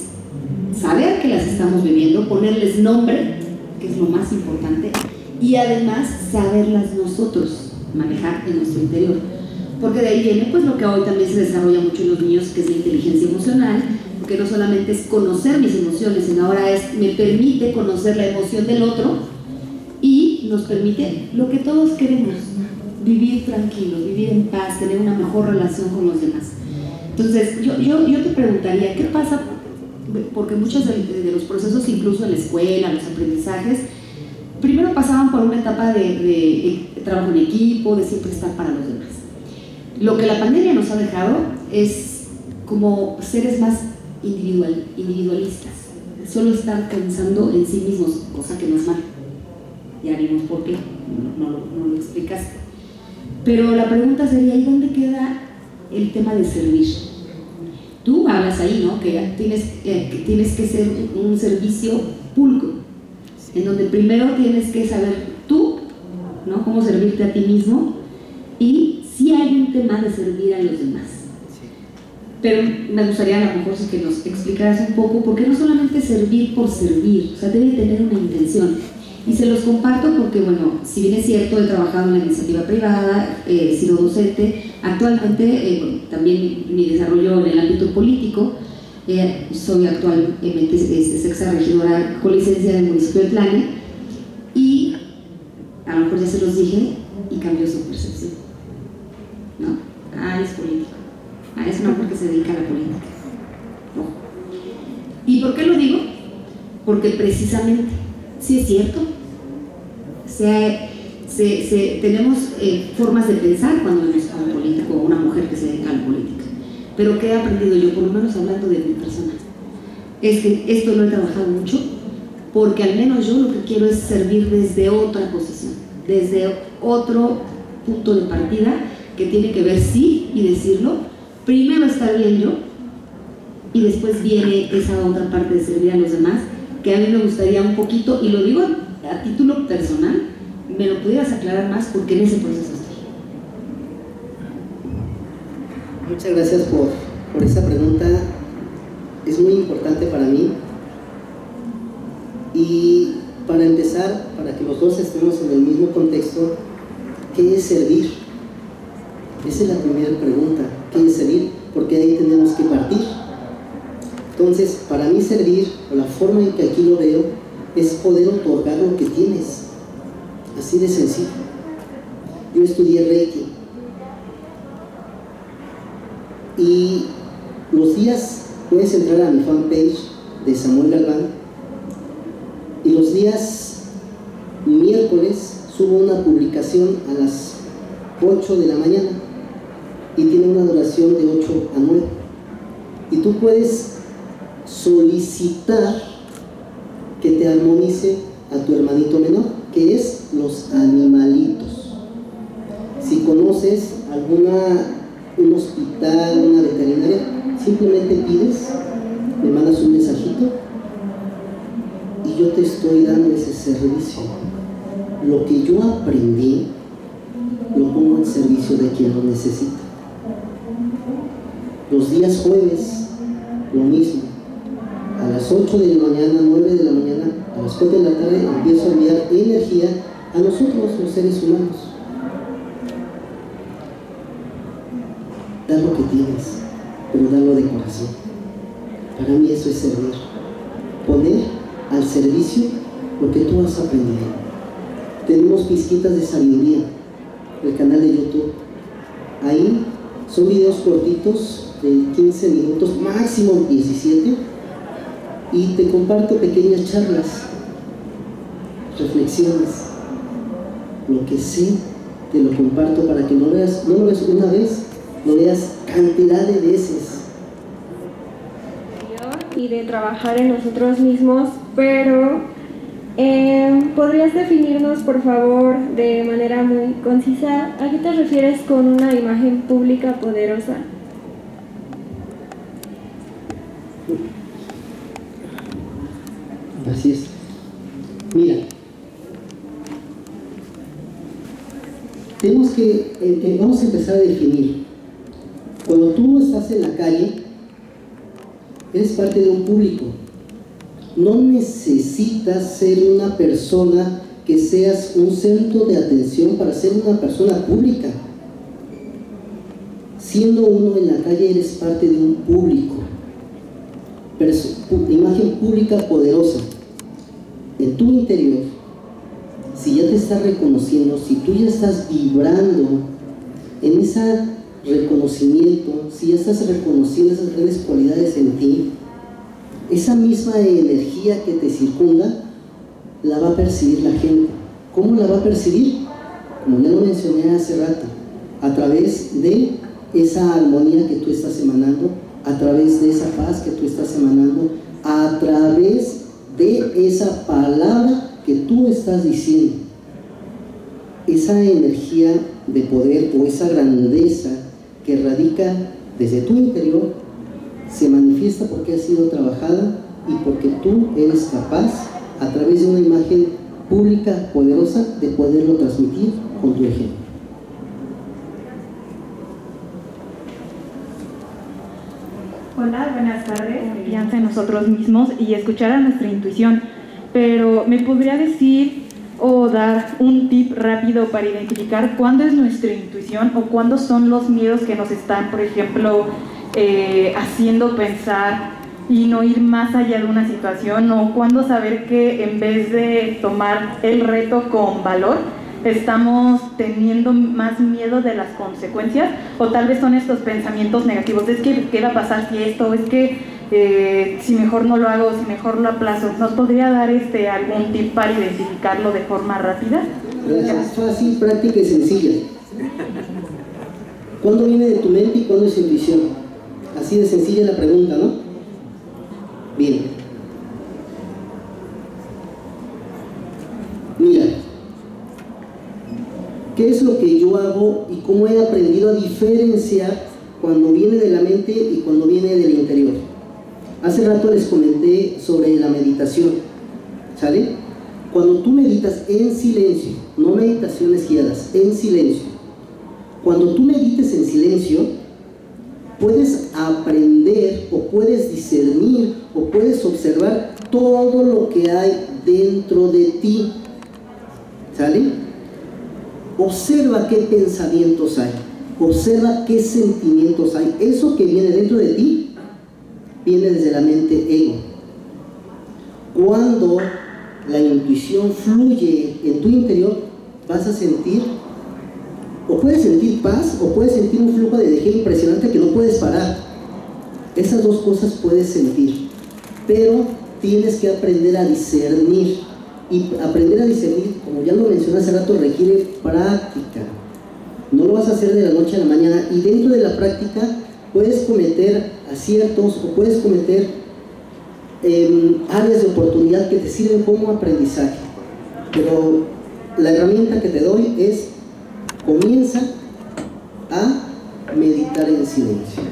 es saber que las estamos viviendo, ponerles nombre, que es lo más importante, y además saberlas nosotros manejar en nuestro interior. Porque de ahí viene pues lo que hoy también se desarrolla mucho en los niños, que es la inteligencia emocional, porque no solamente es conocer mis emociones, sino ahora es, me permite conocer la emoción del otro y nos permite lo que todos queremos, vivir tranquilos, vivir en paz, tener una mejor relación con los demás. Entonces, yo, yo, yo te preguntaría, ¿qué pasa? Porque muchos de, de los procesos, incluso en la escuela, los aprendizajes, primero pasaban por una etapa de, de, de trabajo en equipo, de siempre estar para los demás. Lo que la pandemia nos ha dejado es como seres más individual, individualistas, solo estar pensando en sí mismos, cosa que no es malo. Ya vimos por qué, no, no, no lo explicaste. Pero la pregunta sería, ¿y dónde queda el tema de servir? Tú hablas ahí, ¿no? Que tienes, eh, que tienes que ser un servicio pulcro, en donde primero tienes que saber tú, ¿no? Cómo servirte a ti mismo, y sí hay un tema de servir a los demás. Pero me gustaría a lo mejor si que nos explicaras un poco, porque no solamente servir por servir, o sea, debe tener una intención. Y se los comparto porque, bueno, si bien es cierto, he trabajado en la iniciativa privada, eh, he sido docente, actualmente eh, bueno, también mi desarrollo en el ámbito político, eh, soy actualmente sexta regidora con licencia del municipio de Tlane, y a lo mejor ya se los dije, y cambió su percepción, ¿no? Ah, es político, ah, es una mujer que se dedica a la política. No. ¿Y por qué lo digo? Porque precisamente, sí es cierto, se, se, se, tenemos eh, formas de pensar cuando vemos a un político o una mujer que se dedica a la política, pero ¿qué he aprendido yo? Por lo menos hablando de mi persona, es que esto lo he trabajado mucho, porque al menos yo lo que quiero es servir desde otra posición, desde otro punto de partida, que tiene que ver, sí, y decirlo, primero estar bien yo, y después viene esa otra parte de servir a los demás, que a mí me gustaría un poquito, y lo digo a título personal, me lo pudieras aclarar más porque en ese proceso estoy. Muchas gracias por, por esa pregunta, es muy importante para mí. Y para empezar, para que los dos estemos en el mismo contexto, ¿qué es servir? Esa es la primera pregunta, ¿qué es servir? Porque ahí tenemos que partir. Entonces, para mí servir, o la forma en que aquí lo veo, es poder otorgar lo que tienes. Así de sencillo. Yo estudié Reiki. Y los días, puedes entrar a mi fanpage de Samuel Galván, y los días miércoles subo una publicación a las ocho de la mañana, y tiene una duración de ocho a nueve. Y tú puedes solicitar que te armonice a tu hermanito menor, que es los animalitos. Si conoces alguna, un hospital, una veterinaria, simplemente pides, me mandas un mensajito y yo te estoy dando ese servicio. Lo que yo aprendí lo pongo en servicio de quien lo necesita. Los días jueves, lo mismo. A las ocho de la mañana, nueve de la mañana, a las cuatro de la tarde empiezo a enviar energía a nosotros, los seres humanos. Da lo que tienes, pero dalo de corazón. Para mí eso es servir. Poner al servicio lo que tú has aprendido. Tenemos pizquitas de sabiduría, el canal de YouTube. Ahí son videos cortitos de quince minutos, máximo diecisiete, y te comparto pequeñas charlas, reflexiones. Lo que sé te lo comparto para que no lo veas, no lo veas una vez, lo veas cantidad de veces. Y de trabajar en nosotros mismos, pero eh, ¿podrías definirnos, por favor, de manera muy concisa, a qué te refieres con una imagen pública poderosa? Así es. Mira, tenemos que, eh, eh, vamos a empezar a definir. Cuando tú estás en la calle, eres parte de un público. No necesitas ser una persona que seas un centro de atención para ser una persona pública. Siendo uno en la calle, eres parte de un público. imagen pública poderosa en tu interior, si ya te estás reconociendo, si tú ya estás vibrando en ese reconocimiento, si ya estás reconociendo esas grandes cualidades en ti, esa misma energía que te circunda la va a percibir la gente. ¿Cómo la va a percibir? Como ya lo mencioné hace rato, a través de esa armonía que tú estás emanando, a través de esa paz que tú estás emanando, a través de esa palabra que tú estás diciendo. Esa energía de poder o esa grandeza que radica desde tu interior se manifiesta porque ha sido trabajada y porque tú eres capaz, a través de una imagen pública poderosa, de poderlo transmitir con tu ejemplo. Hola, buenas tardes. Confianza en nosotros mismos y escuchar a nuestra intuición. Pero, ¿me podría decir o dar un tip rápido para identificar cuándo es nuestra intuición o cuándo son los miedos que nos están, por ejemplo, eh, haciendo pensar y no ir más allá de una situación, o cuándo saber que en vez de tomar el reto con valor, estamos teniendo más miedo de las consecuencias, o tal vez son estos pensamientos negativos, es que qué va a pasar si esto, es que eh, si mejor no lo hago, si mejor lo aplazo. ¿Nos podría dar este algún tip para identificarlo de forma rápida? Gracias. Fácil, práctica y sencilla. ¿Cuándo viene de tu mente y cuándo es intuición? Así de sencilla la pregunta, ¿no? Bien. Mira, ¿qué es lo que yo hago y cómo he aprendido a diferenciar cuando viene de la mente y cuando viene del interior? Hace rato les comenté sobre la meditación, ¿sale? Cuando tú meditas en silencio, no meditaciones guiadas, en silencio, cuando tú medites en silencio, puedes aprender o puedes discernir o puedes observar todo lo que hay dentro de ti, ¿sale? Observa qué pensamientos hay, observa qué sentimientos hay. Eso que viene dentro de ti viene desde la mente ego. Cuando la intuición fluye en tu interior, vas a sentir, o puedes sentir paz, o puedes sentir un flujo de energía impresionante que no puedes parar. Esas dos cosas puedes sentir, pero tienes que aprender a discernir. Y aprender a discernir, como ya lo mencioné hace rato, requiere práctica. No lo vas a hacer de la noche a la mañana, y dentro de la práctica puedes cometer aciertos o puedes cometer eh, áreas de oportunidad que te sirven como aprendizaje. Pero la herramienta que te doy es: comienza a meditar en silencio.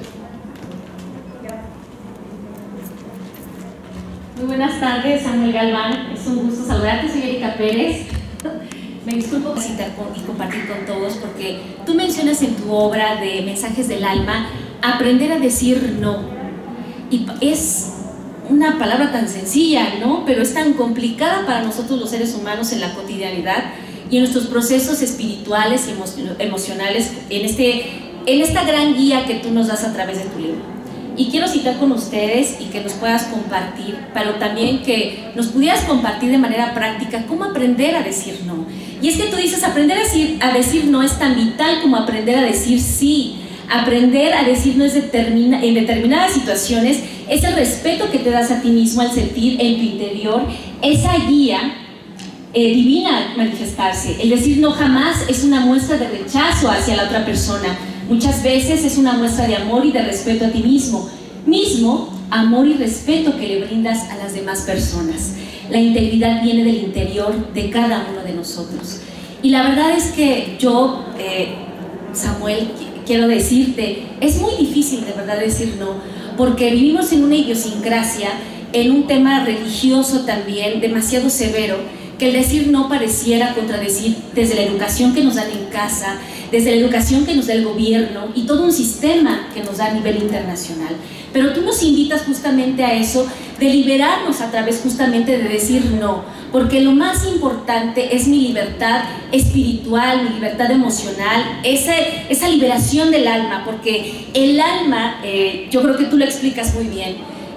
Muy buenas tardes, Samuel Galván. Es un gusto saludarte, soy Erika Pérez. Me disculpo por citar y compartir con todos, porque tú mencionas en tu obra de Mensajes del Alma aprender a decir no. Y es una palabra tan sencilla, ¿no? Pero es tan complicada para nosotros los seres humanos en la cotidianidad y en nuestros procesos espirituales y emocionales, en, este, en esta gran guía que tú nos das a través de tu libro. Y quiero citar con ustedes y que nos puedas compartir, pero también que nos pudieras compartir de manera práctica cómo aprender a decir no. Y es que tú dices, aprender a decir, a decir no es tan vital como aprender a decir sí. Aprender a decir no es determina, en determinadas situaciones, es el respeto que te das a ti mismo al sentir en tu interior esa guía eh, divina manifestarse. El decir no jamás es una muestra de rechazo hacia la otra persona. Muchas veces es una muestra de amor y de respeto a ti mismo. Mismo amor y respeto que le brindas a las demás personas. La integridad viene del interior de cada uno de nosotros. Y la verdad es que yo, eh, Samuel, quiero decirte, es muy difícil de verdad decir no, porque vivimos en una idiosincrasia, en un tema religioso también demasiado severo, que el decir no pareciera contradecir desde la educación que nos dan en casa, desde la educación que nos da el gobierno y todo un sistema que nos da a nivel internacional. Pero tú nos invitas justamente a eso, de liberarnos a través justamente de decir no, porque lo más importante es mi libertad espiritual, mi libertad emocional, esa, esa liberación del alma, porque el alma, eh, yo creo que tú lo explicas muy bien,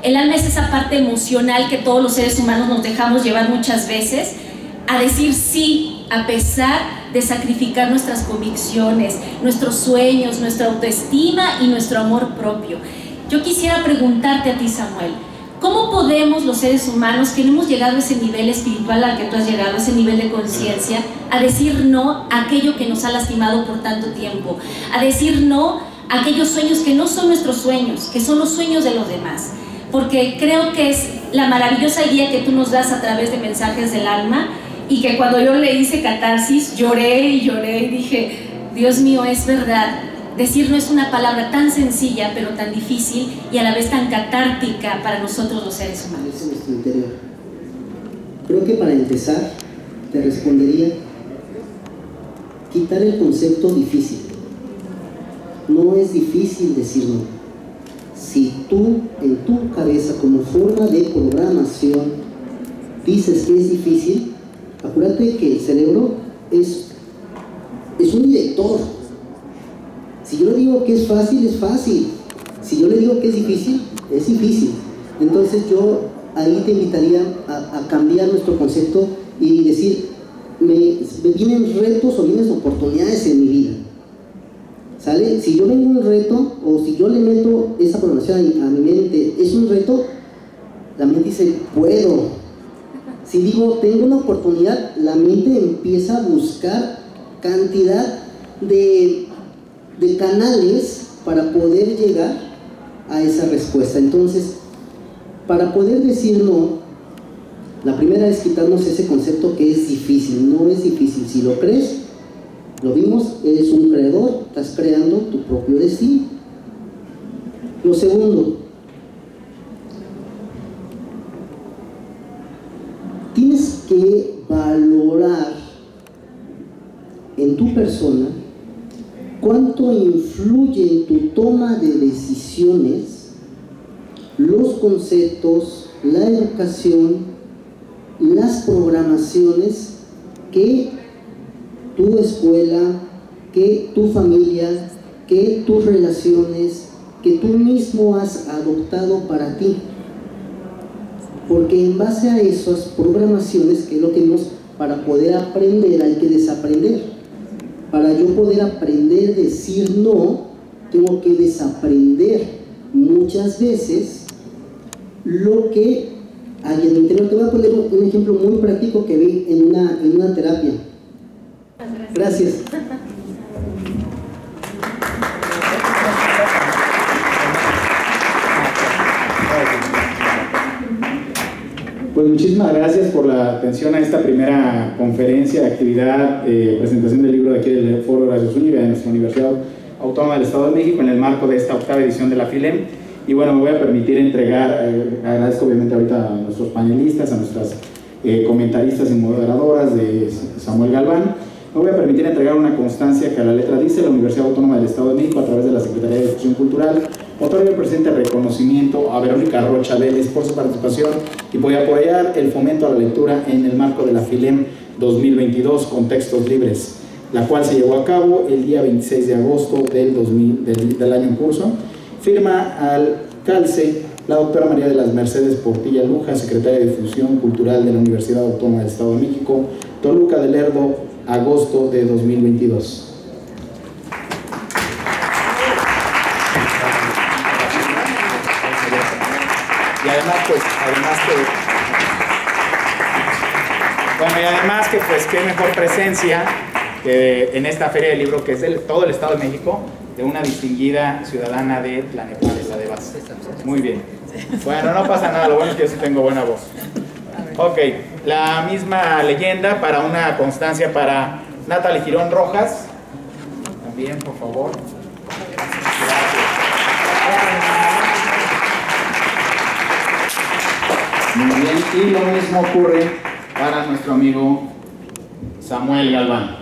El alma es esa parte emocional que todos los seres humanos nos dejamos llevar muchas veces a decir sí, a pesar de sacrificar nuestras convicciones, nuestros sueños, nuestra autoestima y nuestro amor propio. Yo quisiera preguntarte a ti, Samuel, ¿cómo podemos los seres humanos que no hemos llegado a ese nivel espiritual al que tú has llegado, a ese nivel de conciencia, a decir no a aquello que nos ha lastimado por tanto tiempo, a decir no a aquellos sueños que no son nuestros sueños, que son los sueños de los demás? Porque creo que es la maravillosa guía que tú nos das a través de Mensajes del Alma, y que cuando yo le hice catarsis, lloré y lloré y dije, Dios mío, es verdad. Decir no es una palabra tan sencilla, pero tan difícil y a la vez tan catártica para nosotros los seres humanos. Es nuestro interior. Creo que para empezar, te respondería, quitar el concepto difícil. No es difícil decir no. Si tú, en tu cabeza, como forma de programación, dices que es difícil, acuérdate que el cerebro es, es un director. Si yo le digo que es fácil, es fácil. Si yo le digo que es difícil, es difícil. Entonces yo ahí te invitaría a, a cambiar nuestro concepto y decir, me, me vienen retos o vienen oportunidades en mi vida. ¿Sale? Si yo vengo un reto, o si yo le meto esa programación a, a mi mente, es un reto, la mente dice, puedo. Si digo, tengo una oportunidad, la mente empieza a buscar cantidad de, de canales para poder llegar a esa respuesta. Entonces, para poder decir no, la primera es quitarnos ese concepto que es difícil. No es difícil. Si lo crees, lo vimos, eres un creador, estás creando tu propio destino. Lo segundo, tienes que valorar en tu persona cuánto influye en tu toma de decisiones los conceptos, la educación, las programaciones que tu escuela, que tu familia, que tus relaciones, que tú mismo has adoptado para ti. Porque en base a esas programaciones, que es lo que vimos, para poder aprender hay que desaprender. Para yo poder aprender a decir no, tengo que desaprender muchas veces lo que hay en mi interior. Te voy a poner un ejemplo muy práctico que vi en una, en una terapia. Gracias. Pues muchísimas gracias por la atención a esta primera conferencia, actividad, eh, presentación del libro de aquí del Foro Horacio Zúñiga de nuestra Universidad Autónoma del Estado de México en el marco de esta octava edición de la FILEM. Y bueno, me voy a permitir entregar, eh, agradezco obviamente ahorita a nuestros panelistas, a nuestras eh, comentaristas y moderadoras de Samuel Galván. Me voy a permitir entregar una constancia que a la letra dice: la Universidad Autónoma del Estado de México, a través de la Secretaría de Difusión Cultural, otorga el presente reconocimiento a Verónica Rocha Vélez por su participación y por apoyar el fomento a la lectura en el marco de la FILEM dos mil veintidós con textos libres, la cual se llevó a cabo el día veintiséis de agosto del, dos mil, del, del año en curso. Firma al calce la doctora María de las Mercedes Portilla Luja, secretaria de Difusión Cultural de la Universidad Autónoma del Estado de México, Toluca del Lerdo, agosto de dos mil veintidós. Y además, pues, además que, bueno, y además que, pues, qué mejor presencia que en esta Feria del Libro, que es de todo el Estado de México, de una distinguida ciudadana de Tlanepantla, la de Vaz. Muy bien. Bueno, no pasa nada, lo bueno es que yo sí tengo buena voz. Ok, la misma leyenda para una constancia para Natalie Girón Rojas. También, por favor. Muy bien, y lo mismo ocurre para nuestro amigo Samuel Galván.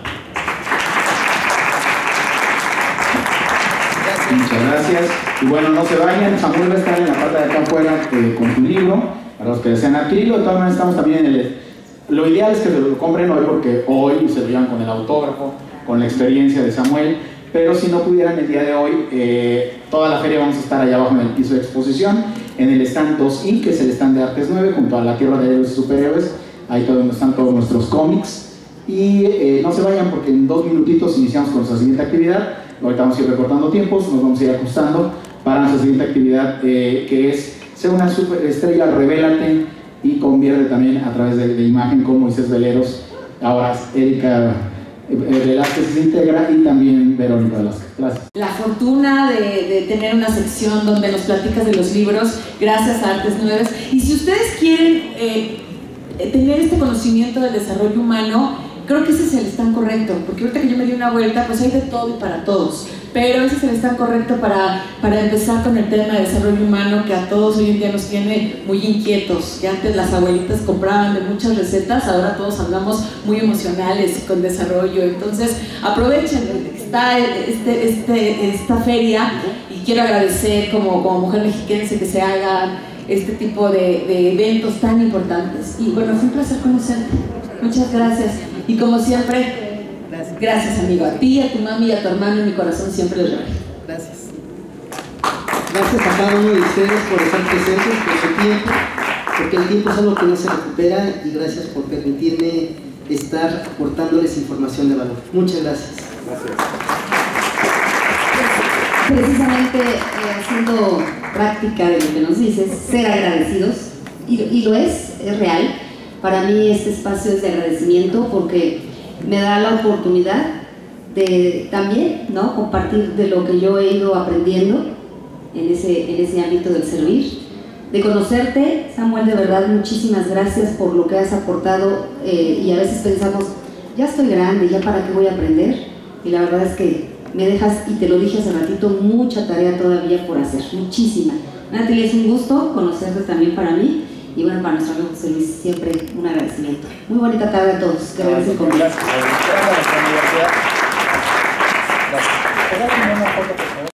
Muchas gracias. Y bueno, no se vayan, Samuel va a estar en la parte de acá afuera eh, con tu libro, para los que desean adquirirlo. De todas maneras estamos también en el... Lo ideal es que se lo compren hoy, porque hoy se lo llevan con el autógrafo, con la experiencia de Samuel, pero si no pudieran el día de hoy, eh, toda la feria vamos a estar allá abajo en el piso de exposición. en el stand dos I, que es el stand de Artes nueve, junto a la Tierra de Héroes y Superhéroes. Ahí todo donde están todos nuestros cómics. Y eh, no se vayan porque en dos minutitos iniciamos con nuestra siguiente actividad. Ahorita vamos a ir recortando tiempos, nos vamos a ir ajustando para nuestra siguiente actividad, eh, que es Ser una superestrella, revélate, y convierte también a través de, de imagen con Moisés Veleros. Ahora Erika Velázquez se integra y también Verónica Velázquez. Gracias. La fortuna de, de tener una sección donde nos platicas de los libros gracias a Artes Nuevas. Y si ustedes quieren eh, tener este conocimiento del desarrollo humano, creo que ese es el stand correcto, porque ahorita que yo me di una vuelta, pues hay de todo y para todos, pero ese es el stand correcto para, para empezar con el tema de desarrollo humano, que a todos hoy en día nos tiene muy inquietos, que antes las abuelitas compraban de muchas recetas, ahora todos andamos muy emocionales con desarrollo. Entonces aprovechen, está este, este, esta feria, y quiero agradecer como, como mujer mexiquense que se hagan este tipo de, de eventos tan importantes, y bueno, fue un placer conocerte, muchas gracias. Y como siempre, gracias, gracias amigo, a ti, a tu mami y a tu hermano, en mi corazón siempre les llevaré. Gracias. Gracias a cada uno de ustedes por estar presentes, por su tiempo, porque el tiempo es algo que no se recupera, y gracias por permitirme estar aportándoles información de valor. Muchas gracias. Gracias. Precisamente eh, haciendo práctica de lo que nos dices, ser agradecidos, y, y lo es, es real. Para mí este espacio es de agradecimiento porque me da la oportunidad de también, ¿no?, compartir de lo que yo he ido aprendiendo en ese, en ese ámbito del servir, de conocerte. Samuel, de verdad, muchísimas gracias por lo que has aportado, eh, y a veces pensamos, ya estoy grande, ya para qué voy a aprender, y la verdad es que me dejas, y te lo dije hace ratito, mucha tarea todavía por hacer, muchísima. Natalie, es un gusto conocerte también para mí. Y bueno, para nuestro amigo José Luis, siempre un agradecimiento. Muy bonita tarde a todos. Que regresen conmigo. Gracias. Gracias.